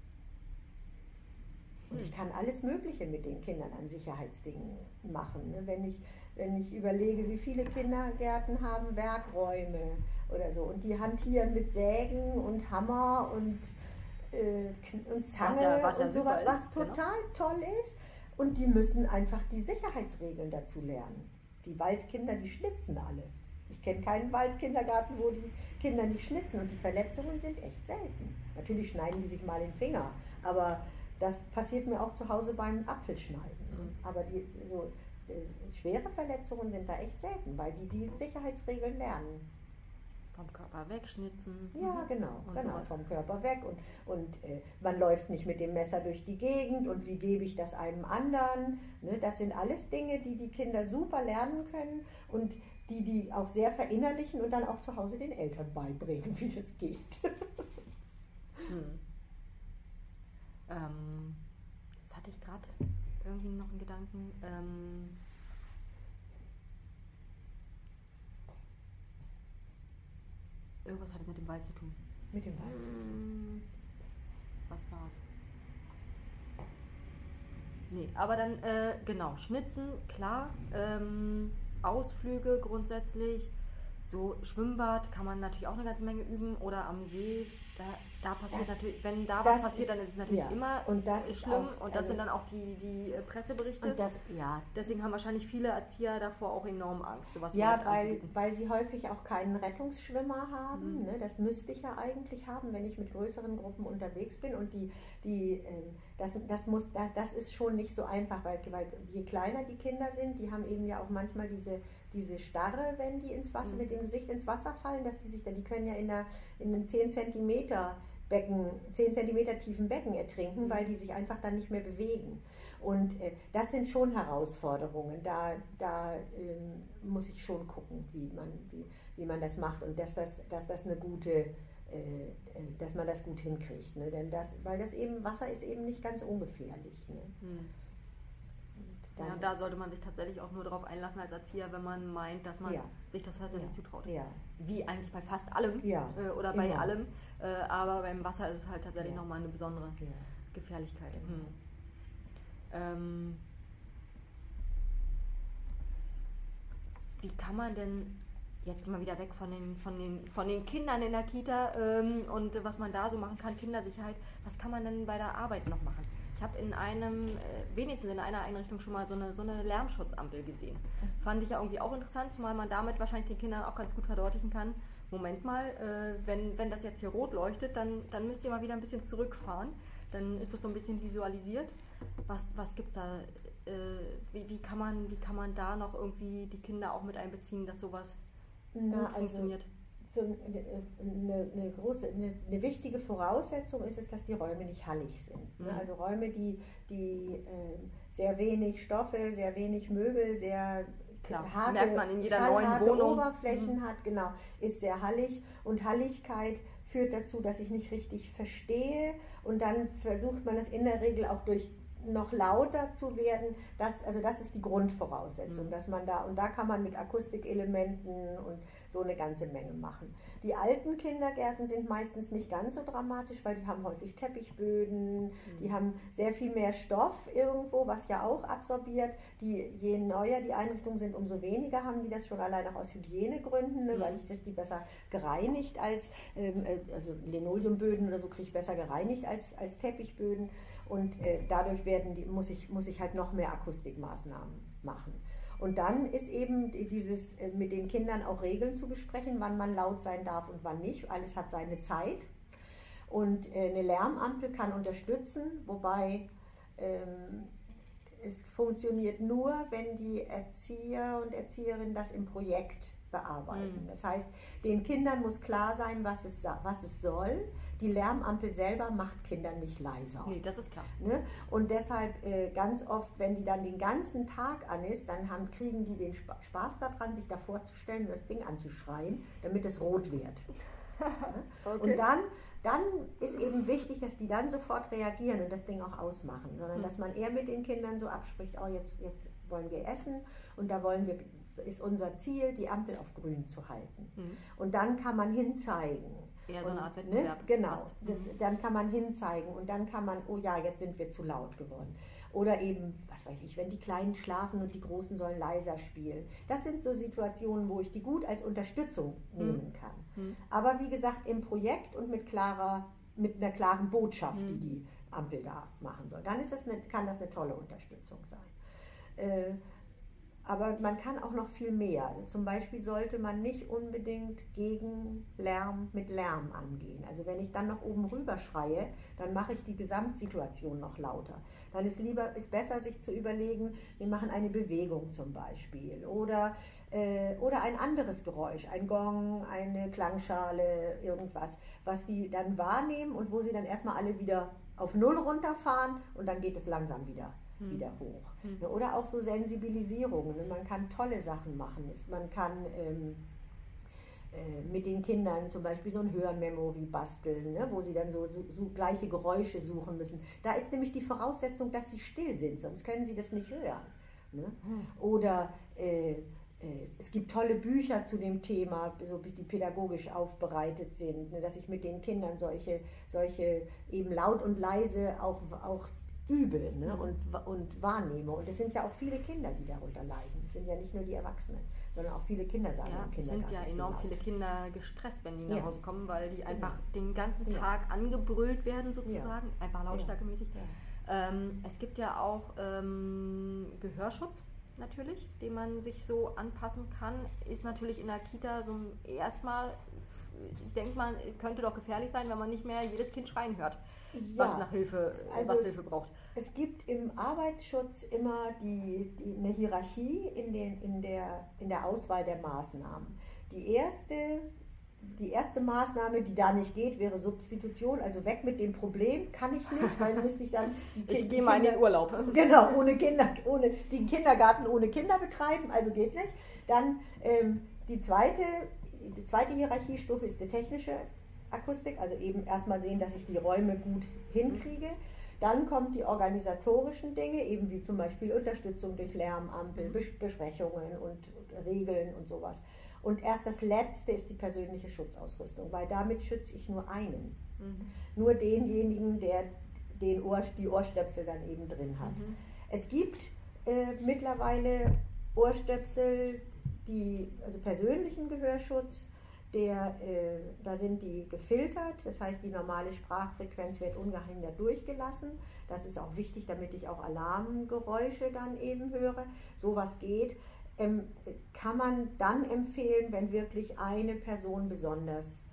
Und ich kann alles Mögliche mit den Kindern an Sicherheitsdingen machen. Ne? Wenn ich überlege, wie viele Kindergärten haben Werkräume oder so und die hantieren mit Sägen und Hammer und Zange und sowas, was total toll ist. Und die müssen einfach die Sicherheitsregeln dazu lernen. Die Waldkinder, die schnitzen alle. Ich kenne keinen Waldkindergarten, wo die Kinder nicht schnitzen. Und die Verletzungen sind echt selten. Natürlich schneiden die sich mal den Finger, aber das passiert mir auch zu Hause beim Apfelschneiden. Aber schwere Verletzungen sind da echt selten, weil die Sicherheitsregeln lernen. vom Körper wegschnitzen. Ja, genau, Und genau, sowas. vom Körper weg und man läuft nicht mit dem Messer durch die Gegend und wie gebe ich das einem anderen. Ne? Das sind alles Dinge, die die Kinder super lernen können und die auch sehr verinnerlichen und dann auch zu Hause den Eltern beibringen, wie das geht. Jetzt hatte ich gerade irgendwie noch einen Gedanken. Irgendwas hat es mit dem Wald zu tun. Mit dem Wald. Was war's? Nee, aber dann, genau, Schnitzen, klar. Ausflüge grundsätzlich. So Schwimmbad kann man natürlich auch eine ganze Menge üben. Oder am See, da passiert natürlich, wenn da was passiert, dann ist es natürlich immer und das ist schlimm. auch, Und das sind dann auch die Presseberichte. Und das, Deswegen haben wahrscheinlich viele Erzieher davor auch enorm Angst, sowas ja, überhaupt anzubieten. weil sie häufig auch keinen Rettungsschwimmer haben. Ne? Das müsste ich ja eigentlich haben, wenn ich mit größeren Gruppen unterwegs bin. Und das ist schon nicht so einfach, weil je kleiner die Kinder sind, die haben eben ja auch manchmal diese Starre, wenn die ins Wasser, mit dem Gesicht ins Wasser fallen, dass die können ja in einem 10 Zentimeter tiefen Becken ertrinken, weil die sich einfach dann nicht mehr bewegen. Und das sind schon Herausforderungen. Da muss ich schon gucken, wie man das macht und dass man das gut hinkriegt. Ne? Weil Wasser ist eben nicht ganz ungefährlich. Ne? Ja, da sollte man sich tatsächlich auch nur darauf einlassen als Erzieher, wenn man meint, dass man sich das tatsächlich zutraut. Ja. Wie eigentlich bei fast allem oder bei allem. Aber beim Wasser ist es halt tatsächlich nochmal eine besondere Gefährlichkeit. Wie kann man denn jetzt mal wieder weg von den Kindern in der Kita und was man da so machen kann, Kindersicherheit, was kann man denn bei der Arbeit noch machen? Ich habe wenigstens in einer Einrichtung schon mal so eine Lärmschutzampel gesehen. Fand ich ja irgendwie auch interessant, zumal man damit wahrscheinlich den Kindern auch ganz gut verdeutlichen kann, Moment mal, wenn das jetzt hier rot leuchtet, dann müsst ihr mal wieder ein bisschen zurückfahren. Dann ist das so ein bisschen visualisiert. Was gibt es da? Wie kann man da noch irgendwie die Kinder auch mit einbeziehen, dass sowas funktioniert? So eine wichtige Voraussetzung ist es, dass die Räume nicht hallig sind. Ne? Also Räume, die sehr wenig Stoffe, sehr wenig Möbel, sehr harte, merkt man in jeder neuen Wohnung. Oberflächen hat, genau, ist sehr hallig. Und Halligkeit führt dazu, dass ich nicht richtig verstehe und dann versucht man es in der Regel auch durch noch lauter zu werden, das ist die Grundvoraussetzung, dass man da kann man mit Akustikelementen und so eine ganze Menge machen. Die alten Kindergärten sind meistens nicht ganz so dramatisch, weil die haben häufig Teppichböden, die haben sehr viel mehr Stoff irgendwo, was ja auch absorbiert. Je neuer die Einrichtungen sind, umso weniger haben die das schon allein auch aus Hygienegründen, ne, weil ich kriege die besser gereinigt als, also Linoleumböden oder so kriege ich besser gereinigt als Teppichböden. Und dadurch muss ich halt noch mehr Akustikmaßnahmen machen. Und dann ist eben dieses mit den Kindern auch Regeln zu besprechen, wann man laut sein darf und wann nicht. Alles hat seine Zeit. Und eine Lärmampel kann unterstützen, wobei es funktioniert nur, wenn die Erzieher und Erzieherinnen das im Projekt bearbeiten. Das heißt, den Kindern muss klar sein, was es soll. Die Lärmampel selber macht Kinder nicht leiser. Nee, das ist klar. Ne? Und deshalb ganz oft, wenn die dann den ganzen Tag an ist, dann kriegen die den Spaß daran, sich da vorzustellen und das Ding anzuschreien, damit es rot wird. Okay. Und dann ist eben wichtig, dass die dann sofort reagieren und das Ding auch ausmachen, sondern dass man eher mit den Kindern so abspricht, oh, jetzt wollen wir essen und da ist unser Ziel, die Ampel auf grün zu halten. Und dann kann man hinzeigen. Eher so eine Art Wettbewerb. Genau, dann kann man hinzeigen und dann kann man, oh ja, jetzt sind wir zu laut geworden. Oder eben, was weiß ich, wenn die Kleinen schlafen und die Großen sollen leiser spielen. Das sind so Situationen, wo ich die gut als Unterstützung nehmen kann. Aber wie gesagt, im Projekt und mit einer klaren Botschaft, die Ampel da machen soll. Dann kann das eine tolle Unterstützung sein. Aber man kann auch noch viel mehr. Also zum Beispiel sollte man nicht unbedingt gegen Lärm mit Lärm angehen. Also wenn ich dann noch oben rüber schreie, dann mache ich die Gesamtsituation noch lauter. Dann ist besser, sich zu überlegen, wir machen eine Bewegung zum Beispiel oder ein anderes Geräusch, ein Gong, eine Klangschale, irgendwas, was die dann wahrnehmen und wo sie dann erstmal alle wieder auf Null runterfahren und dann geht es langsam wieder hoch. Oder auch so Sensibilisierungen. Man kann tolle Sachen machen. Man kann mit den Kindern zum Beispiel so ein Hörmemory basteln, ne, wo sie dann so gleiche Geräusche suchen müssen. Da ist nämlich die Voraussetzung, dass sie still sind, sonst können sie das nicht hören. Ne? Oder es gibt tolle Bücher zu dem Thema, die pädagogisch aufbereitet sind, ne, dass ich mit den Kindern solche eben laut und leise auch übe, ne, und wahrnehme. Und es sind ja auch viele Kinder, die darunter leiden. Es sind ja nicht nur die Erwachsenen, sondern auch viele Kinder sagen im Kindergarten. Es sind ja enorm viele Kinder gestresst, wenn die nach Hause kommen, weil die einfach den ganzen Tag angebrüllt werden sozusagen, einfach lautstärkemäßig. Es gibt ja auch Gehörschutz natürlich, den man sich so anpassen kann, ist natürlich in der Kita so erstmal, denkt man, könnte doch gefährlich sein, wenn man nicht mehr jedes Kind schreien hört, was nach Hilfe, was Hilfe braucht. Es gibt im Arbeitsschutz immer eine Hierarchie in der Auswahl der Maßnahmen. Die erste Maßnahme, die da nicht geht, wäre Substitution, also weg mit dem Problem, kann ich nicht, weil müsste ich dann ich gehe mal in den Urlaub. Genau, den Kindergarten ohne Kinder betreiben, also geht nicht. Dann die zweite Hierarchiestufe ist die technische Akustik, also eben erstmal sehen, dass ich die Räume gut hinkriege. Dann kommen die organisatorischen Dinge, eben wie zum Beispiel Unterstützung durch Lärmampel, Besprechungen und Regeln und sowas. Und erst das Letzte ist die persönliche Schutzausrüstung, weil damit schütze ich nur einen. Nur denjenigen, der die Ohrstöpsel dann eben drin hat. Es gibt mittlerweile Ohrstöpsel, also persönlichen Gehörschutz, da sind die gefiltert, das heißt, die normale Sprachfrequenz wird ungehindert durchgelassen. Das ist auch wichtig, damit ich auch Alarmgeräusche dann eben höre. Sowas geht. Kann man dann empfehlen, wenn wirklich eine Person besonders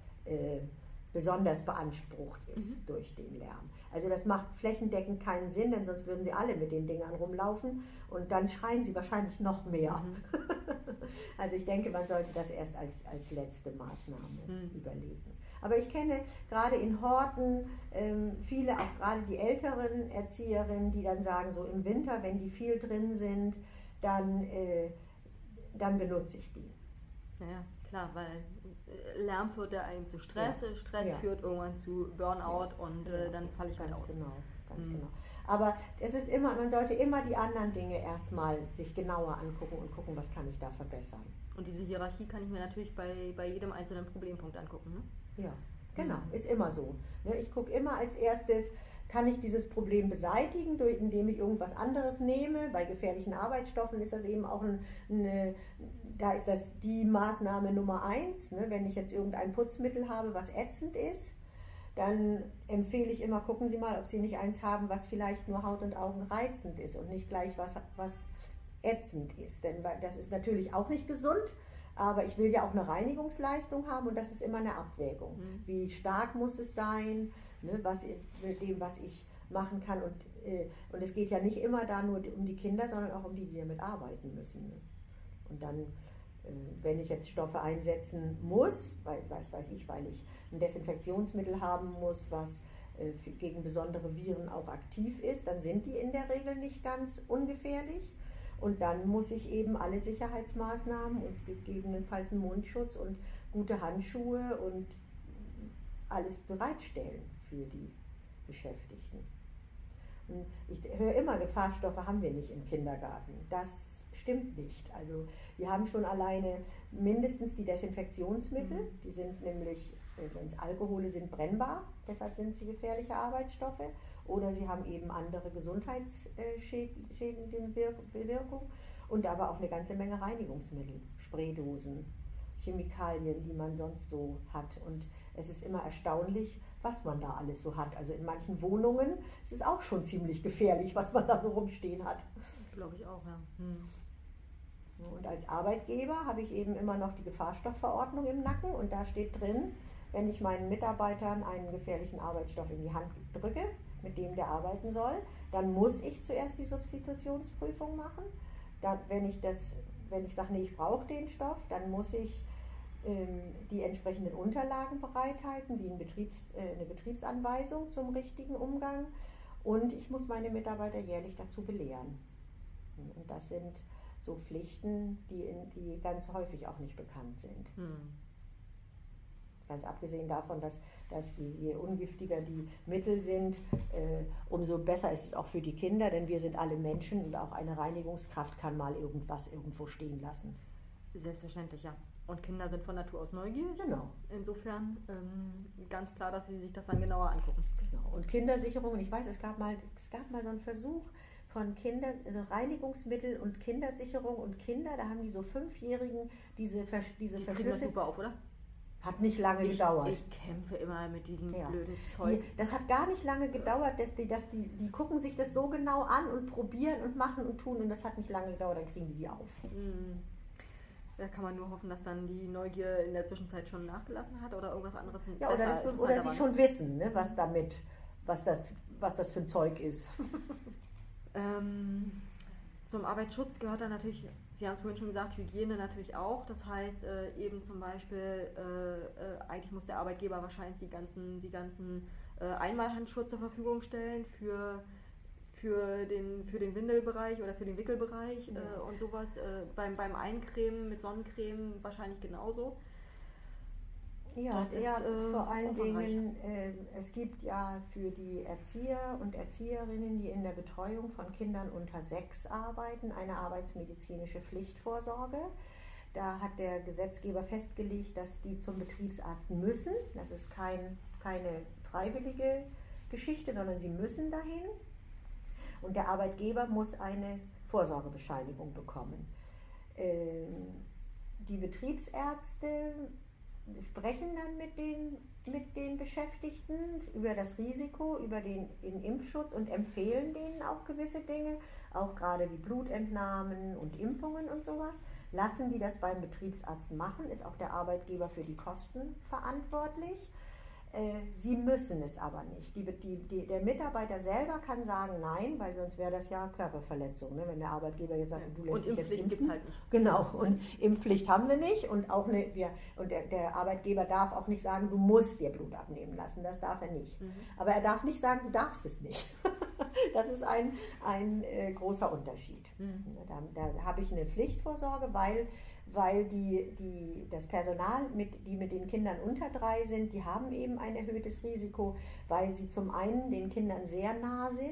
beansprucht ist durch den Lärm. Also das macht flächendeckend keinen Sinn, denn sonst würden sie alle mit den Dingern rumlaufen und dann schreien sie wahrscheinlich noch mehr. Also ich denke, man sollte das erst als letzte Maßnahme überlegen. Aber ich kenne gerade in Horten viele, auch gerade die älteren Erzieherinnen, die dann sagen, so im Winter, wenn die viel drin sind, dann benutze ich die. Ja, klar, weil Lärm führt ja eigentlich zu Stress, Stress führt irgendwann zu Burnout und dann falle ich halt aus. Ganz genau. Aber man sollte immer die anderen Dinge erstmal sich genauer angucken und gucken, was kann ich da verbessern. Und diese Hierarchie kann ich mir natürlich bei jedem einzelnen Problempunkt angucken. Ne? Ja, genau, ist immer so. Ich gucke immer als erstes, kann ich dieses Problem beseitigen, indem ich irgendwas anderes nehme. Bei gefährlichen Arbeitsstoffen ist das eben auch da ist das die Maßnahme Nummer 1. Ne? Wenn ich jetzt irgendein Putzmittel habe, was ätzend ist, dann empfehle ich immer, gucken Sie mal, ob Sie nicht eins haben, was vielleicht nur Haut und Augen reizend ist und nicht gleich was ätzend ist. Denn das ist natürlich auch nicht gesund, aber ich will ja auch eine Reinigungsleistung haben und das ist immer eine Abwägung. Wie stark muss es sein, ne, mit dem, was ich machen kann. Und es geht ja nicht immer da nur um die Kinder, sondern auch um die damit arbeiten müssen. Ne? Und dann, wenn ich jetzt Stoffe einsetzen muss, weil ich ein Desinfektionsmittel haben muss, was gegen besondere Viren auch aktiv ist, dann sind die in der Regel nicht ganz ungefährlich. Und dann muss ich eben alle Sicherheitsmaßnahmen und gegebenenfalls einen Mundschutz und gute Handschuhe und alles bereitstellen für die Beschäftigten. Und ich höre immer, Gefahrstoffe haben wir nicht im Kindergarten. Das stimmt nicht. Also die haben schon alleine mindestens die Desinfektionsmittel, die sind nämlich, wenn es Alkohole sind, brennbar, deshalb sind sie gefährliche Arbeitsstoffe. Oder sie haben eben andere gesundheitsschädigende Wirkung und aber auch eine ganze Menge Reinigungsmittel, Spraydosen, Chemikalien, die man sonst so hat. Und es ist immer erstaunlich, was man da alles so hat. Also in manchen Wohnungen ist es auch schon ziemlich gefährlich, was man da so rumstehen hat. Glaube ich auch, ja. Und als Arbeitgeber habe ich eben immer noch die Gefahrstoffverordnung im Nacken und da steht drin, wenn ich meinen Mitarbeitern einen gefährlichen Arbeitsstoff in die Hand drücke, mit dem der arbeiten soll, dann muss ich zuerst die Substitutionsprüfung machen. Wenn ich sage, nee, ich brauche den Stoff, dann muss ich die entsprechenden Unterlagen bereithalten, wie eine Betriebsanweisung zum richtigen Umgang, und ich muss meine Mitarbeiter jährlich dazu belehren. Und das sind so Pflichten, die ganz häufig auch nicht bekannt sind. Ganz abgesehen davon, dass je ungiftiger die Mittel sind, umso besser ist es auch für die Kinder, denn wir sind alle Menschen und auch eine Reinigungskraft kann mal irgendwas irgendwo stehen lassen. Selbstverständlich, ja. Und Kinder sind von Natur aus neugierig. Genau. Insofern ganz klar, dass sie sich das dann genauer angucken. Genau. Und Kindersicherung, ich weiß, es gab mal so einen Versuch von also Reinigungsmittel und Kindersicherung und Kinder, da haben die so 5-Jährigen diese Verschlüsse. Super auf, oder? Hat nicht lange gedauert. Ich kämpfe immer mit diesem blöden Zeug. Das hat gar nicht lange gedauert, die gucken sich das so genau an und probieren und machen und tun, und das hat nicht lange gedauert, dann kriegen die auf. Da kann man nur hoffen, dass dann die Neugier in der Zwischenzeit schon nachgelassen hat oder irgendwas anderes. Ja, oder sie schon wissen, ne, was das für ein Zeug ist. Zum Arbeitsschutz gehört dann natürlich, Sie haben es vorhin schon gesagt, Hygiene natürlich auch. Das heißt eben zum Beispiel, eigentlich muss der Arbeitgeber wahrscheinlich die ganzen Einmalhandschutz zur Verfügung stellen für den Windelbereich oder für den Wickelbereich und sowas. Beim Eincremen mit Sonnencreme wahrscheinlich genauso. Ja, vor allen Dingen, es gibt ja für die Erzieher und Erzieherinnen, die in der Betreuung von Kindern unter 6 arbeiten, eine arbeitsmedizinische Pflichtvorsorge. Da hat der Gesetzgeber festgelegt, dass die zum Betriebsarzt müssen. Das ist keine freiwillige Geschichte, sondern sie müssen dahin. Und der Arbeitgeber muss eine Vorsorgebescheinigung bekommen. Die Betriebsärzte sprechen dann mit den Beschäftigten über das Risiko, über den Impfschutz und empfehlen denen auch gewisse Dinge, auch gerade wie Blutentnahmen und Impfungen und sowas. Lassen die das beim Betriebsarzt machen, ist auch der Arbeitgeber für die Kosten verantwortlich. Sie müssen es aber nicht. Der Mitarbeiter selber kann sagen nein, weil sonst wäre das ja Körperverletzung, ne? Wenn der Arbeitgeber jetzt sagt, du lässt dich jetzt impfen. Gibt's halt nicht. Genau, und Impfpflicht haben wir nicht und der Arbeitgeber darf auch nicht sagen, du musst dir Blut abnehmen lassen, das darf er nicht. Aber er darf nicht sagen, du darfst es nicht. Das ist ein großer Unterschied. Da habe ich eine Pflichtvorsorge, weil das Personal, die mit den Kindern unter 3 sind, die haben eben ein erhöhtes Risiko, weil sie zum einen den Kindern sehr nah sind.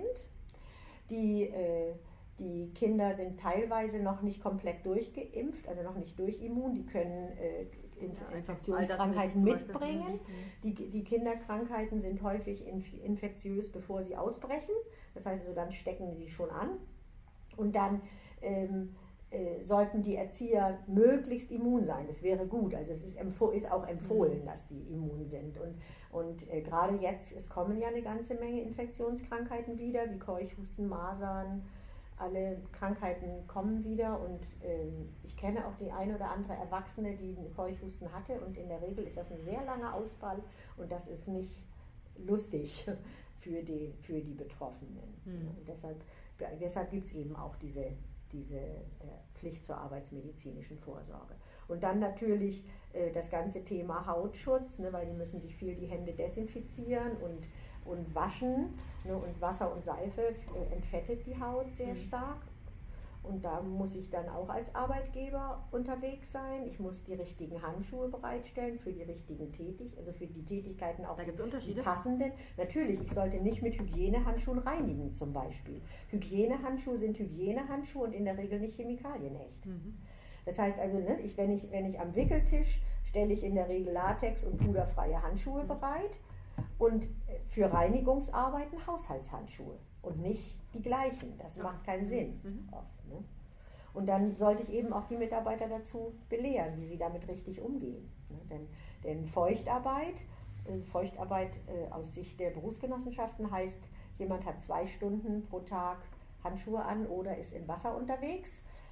Die Kinder sind teilweise noch nicht komplett durchgeimpft, also noch nicht durchimmun, die können Infektionskrankheiten mitbringen. Die Kinderkrankheiten sind häufig infektiös, bevor sie ausbrechen. Das heißt also, dann stecken sie schon an. Und dann sollten die Erzieher möglichst immun sein. Das wäre gut. Also es ist auch empfohlen, dass die immun sind. Und gerade jetzt, es kommen ja eine ganze Menge Infektionskrankheiten wieder, wie Keuchhusten, Masern, alle Krankheiten kommen wieder. Und ich kenne auch die eine oder andere Erwachsene, die einen Keuchhusten hatte. Und in der Regel ist das ein sehr langer Ausfall und das ist nicht lustig für die Betroffenen. Und deshalb gibt es eben auch diese Pflicht zur arbeitsmedizinischen Vorsorge. Und dann natürlich das ganze Thema Hautschutz, ne, weil die müssen sich viel die Hände desinfizieren und waschen. Ne, und Wasser und Seife entfettet die Haut sehr stark. Und da muss ich dann auch als Arbeitgeber unterwegs sein. Ich muss die richtigen Handschuhe bereitstellen für die richtigen also für die Tätigkeiten auch die passenden. Natürlich, ich sollte nicht mit Hygienehandschuhen reinigen zum Beispiel. Hygienehandschuhe sind Hygienehandschuhe und in der Regel nicht chemikalienecht. Das heißt also, ne, wenn ich am Wickeltisch stelle ich in der Regel Latex- und puderfreie Handschuhe bereit und für Reinigungsarbeiten Haushaltshandschuhe und nicht die gleichen. Das macht keinen Sinn oft. Ne? Und dann sollte ich eben auch die Mitarbeiter dazu belehren, wie sie damit richtig umgehen. Ne? Denn Feuchtarbeit aus Sicht der Berufsgenossenschaften heißt, jemand hat 2 Stunden pro Tag Handschuhe an oder ist im Wasser unterwegs.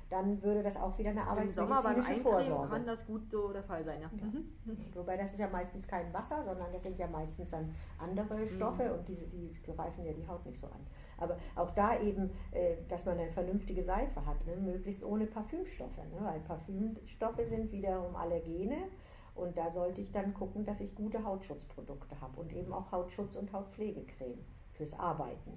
dann würde das auch wieder eine Im Sommer beim arbeitsmedizinische Eincremen Vorsorge. kann das gut so der Fall sein, ja. Wobei das ist ja meistens kein Wasser, sondern das sind ja meistens dann andere Stoffe und die greifen ja die Haut nicht so an. Aber auch da eben, dass man eine vernünftige Seife hat, ne? Möglichst ohne Parfümstoffe, ne? Weil Parfümstoffe sind wiederum Allergene und da sollte ich dann gucken, dass ich gute Hautschutzprodukte habe und eben auch Hautschutz- und Hautpflegecreme fürs Arbeiten.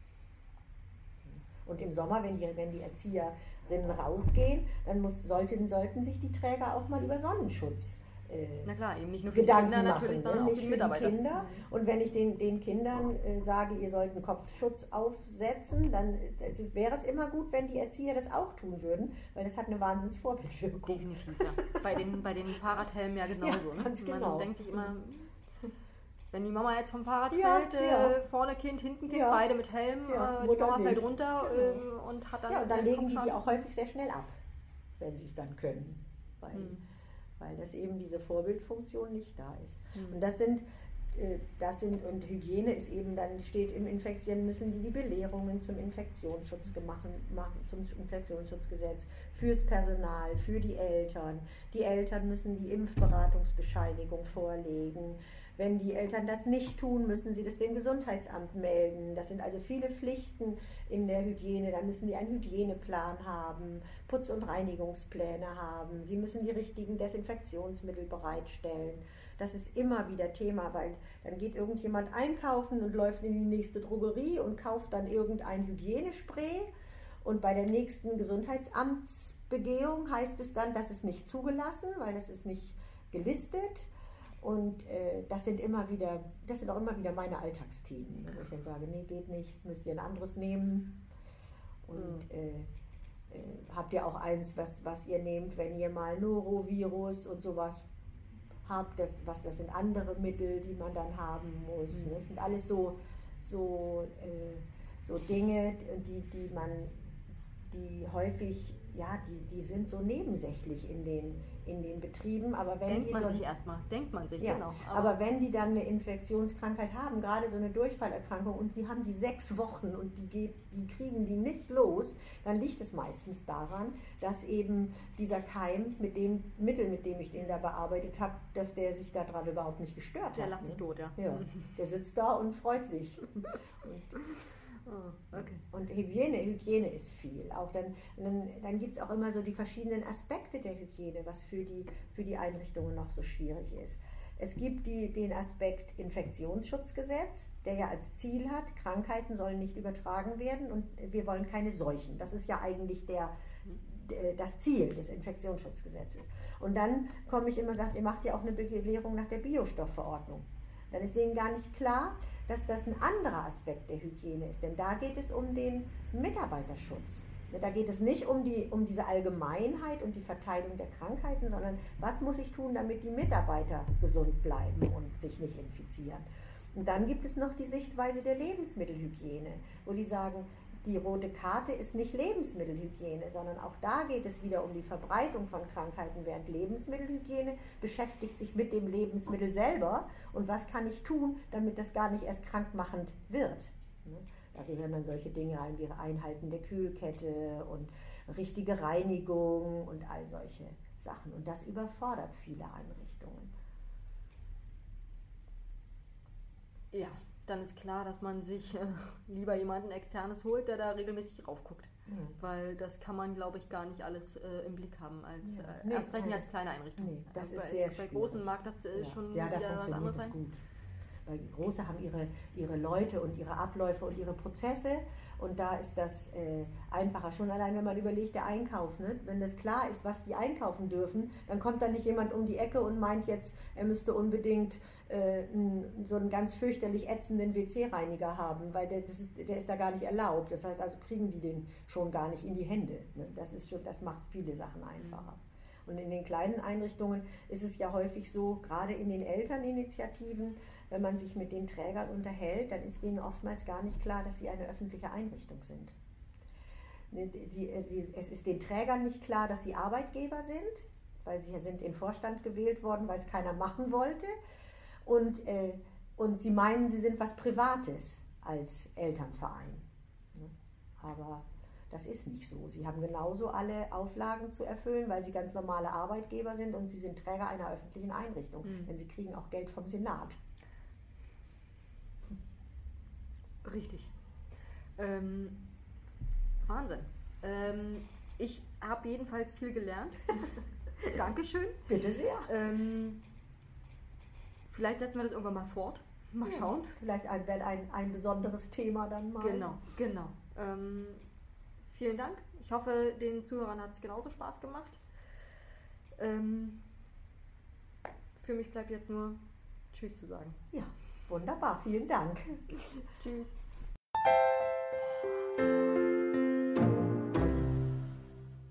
Und im Sommer, wenn die Erzieherinnen rausgehen, dann sollten sich die Träger auch mal über Sonnenschutz na klar, eben nicht nur für Gedanken die Kinder machen, natürlich, sondern auch nicht für die für die Mitarbeiter. Kinder. Und wenn ich den Kindern sage, ihr sollt einen Kopfschutz aufsetzen, dann wäre es immer gut, wenn die Erzieher das auch tun würden, weil das hat eine Wahnsinnsvorbildwirkung. Definitiv, ja. Bei den Fahrradhelmen ja genauso. Ja, ganz ne? Man genau. denkt sich immer, wenn die Mama jetzt vom Fahrrad Ja, fällt, ja. Vorne Kind, hinten Kind, Ja. beide mit Helm, Ja, die Mutter Mama fällt nicht. runter Genau. und hat dann... Ja, und dann den legen die Kopfschaden. auch häufig sehr schnell ab, wenn sie es dann können, weil das eben diese Vorbildfunktion nicht da ist. Und und Hygiene ist eben dann, steht im Infektionsgesetz, müssen die Belehrungen zum Infektionsschutz zum Infektionsschutzgesetz, fürs Personal, für die Eltern. Die Eltern müssen die Impfberatungsbescheinigung vorlegen. Wenn die Eltern das nicht tun, müssen sie das dem Gesundheitsamt melden. Das sind also viele Pflichten in der Hygiene. Dann müssen die einen Hygieneplan haben, Putz- und Reinigungspläne haben. Sie müssen die richtigen Desinfektionsmittel bereitstellen. Das ist immer wieder Thema, weil dann geht irgendjemand einkaufen und läuft in die nächste Drogerie und kauft dann irgendein Hygienespray. Und bei der nächsten Gesundheitsamtsbegehung heißt es dann, das ist nicht zugelassen, weil das ist nicht gelistet. Und das sind auch immer wieder meine Alltagsthemen, wo ich dann sage, nee, geht nicht, müsst ihr ein anderes nehmen. Und habt ihr auch eins, was ihr nehmt, wenn ihr mal Norovirus und sowas habt, das sind andere Mittel, die man dann haben muss. Das sind alles so Dinge, die häufig, ja, die sind so nebensächlich in den Betrieben, aber wenn Denkt die man sich erstmal, genau. Aber wenn die dann eine Infektionskrankheit haben, gerade so eine Durchfallerkrankung und sie haben die 6 Wochen und die kriegen die nicht los, dann liegt es meistens daran, dass eben dieser Keim mit dem Mittel, mit dem ich den da bearbeitet habe, dass der sich daran überhaupt nicht gestört hat. Der lacht sich tot, ja. Ja, der sitzt da und freut sich. Okay. Und Hygiene ist viel. Auch dann gibt es auch immer so die verschiedenen Aspekte der Hygiene, was für die Einrichtungen noch so schwierig ist. Es gibt den Aspekt Infektionsschutzgesetz, der ja als Ziel hat, Krankheiten sollen nicht übertragen werden und wir wollen keine Seuchen. Das ist ja eigentlich das Ziel des Infektionsschutzgesetzes. Und dann komme ich immer und sage, ihr macht ja auch eine Belehrung nach der Biostoffverordnung. Dann ist denen gar nicht klar, dass das ein anderer Aspekt der Hygiene ist. Denn da geht es um den Mitarbeiterschutz. Da geht es nicht um diese Allgemeinheit und die Verteilung der Krankheiten, sondern was muss ich tun, damit die Mitarbeiter gesund bleiben und sich nicht infizieren. Und dann gibt es noch die Sichtweise der Lebensmittelhygiene, wo die sagen, die rote Karte ist nicht Lebensmittelhygiene, sondern auch da geht es wieder um die Verbreitung von Krankheiten, während Lebensmittelhygiene beschäftigt sich mit dem Lebensmittel selber und was kann ich tun, damit das gar nicht erst krankmachend wird. Da gehören dann solche Dinge ein wie Einhalten der Kühlkette und richtige Reinigung und all solche Sachen. Und das überfordert viele Einrichtungen. Ja, dann ist klar, dass man sich lieber jemanden Externes holt, der da regelmäßig drauf guckt. Weil das kann man, glaube ich, gar nicht alles im Blick haben, erst recht als kleine Einrichtung. Nee, das ist sehr schwierig. Bei Großen mag das schon wieder was anderes sein. Gut. Weil die Große haben ihre Leute und ihre Abläufe und ihre Prozesse und da ist das einfacher. Schon allein, wenn man überlegt, der Einkauf, ne? Wenn das klar ist, was die einkaufen dürfen, dann kommt da nicht jemand um die Ecke und meint jetzt, er müsste unbedingt so einen ganz fürchterlich ätzenden WC-Reiniger haben, weil der ist da gar nicht erlaubt. Das heißt also, kriegen die den schon gar nicht in die Hände. Ne? Das macht viele Sachen einfacher. Und in den kleinen Einrichtungen ist es ja häufig so, gerade in den Elterninitiativen, wenn man sich mit den Trägern unterhält, dann ist denen oftmals gar nicht klar, dass sie eine öffentliche Einrichtung sind. Es ist den Trägern nicht klar, dass sie Arbeitgeber sind, weil sie sind in den Vorstand gewählt worden, weil es keiner machen wollte. Und sie meinen, sie sind was Privates als Elternverein. Aber Das ist nicht so. Sie haben genauso alle Auflagen zu erfüllen, weil sie ganz normale Arbeitgeber sind und sie sind Träger einer öffentlichen Einrichtung, denn sie kriegen auch Geld vom Senat. Richtig. Wahnsinn. Ich habe jedenfalls viel gelernt. Dankeschön. Bitte sehr. Vielleicht setzen wir das irgendwann mal fort. Mal schauen. Vielleicht wird ein besonderes Thema dann mal. Genau. Vielen Dank. Ich hoffe, den Zuhörern hat es genauso Spaß gemacht. Für mich bleibt jetzt nur Tschüss zu sagen. Ja, wunderbar. Vielen Dank. Tschüss.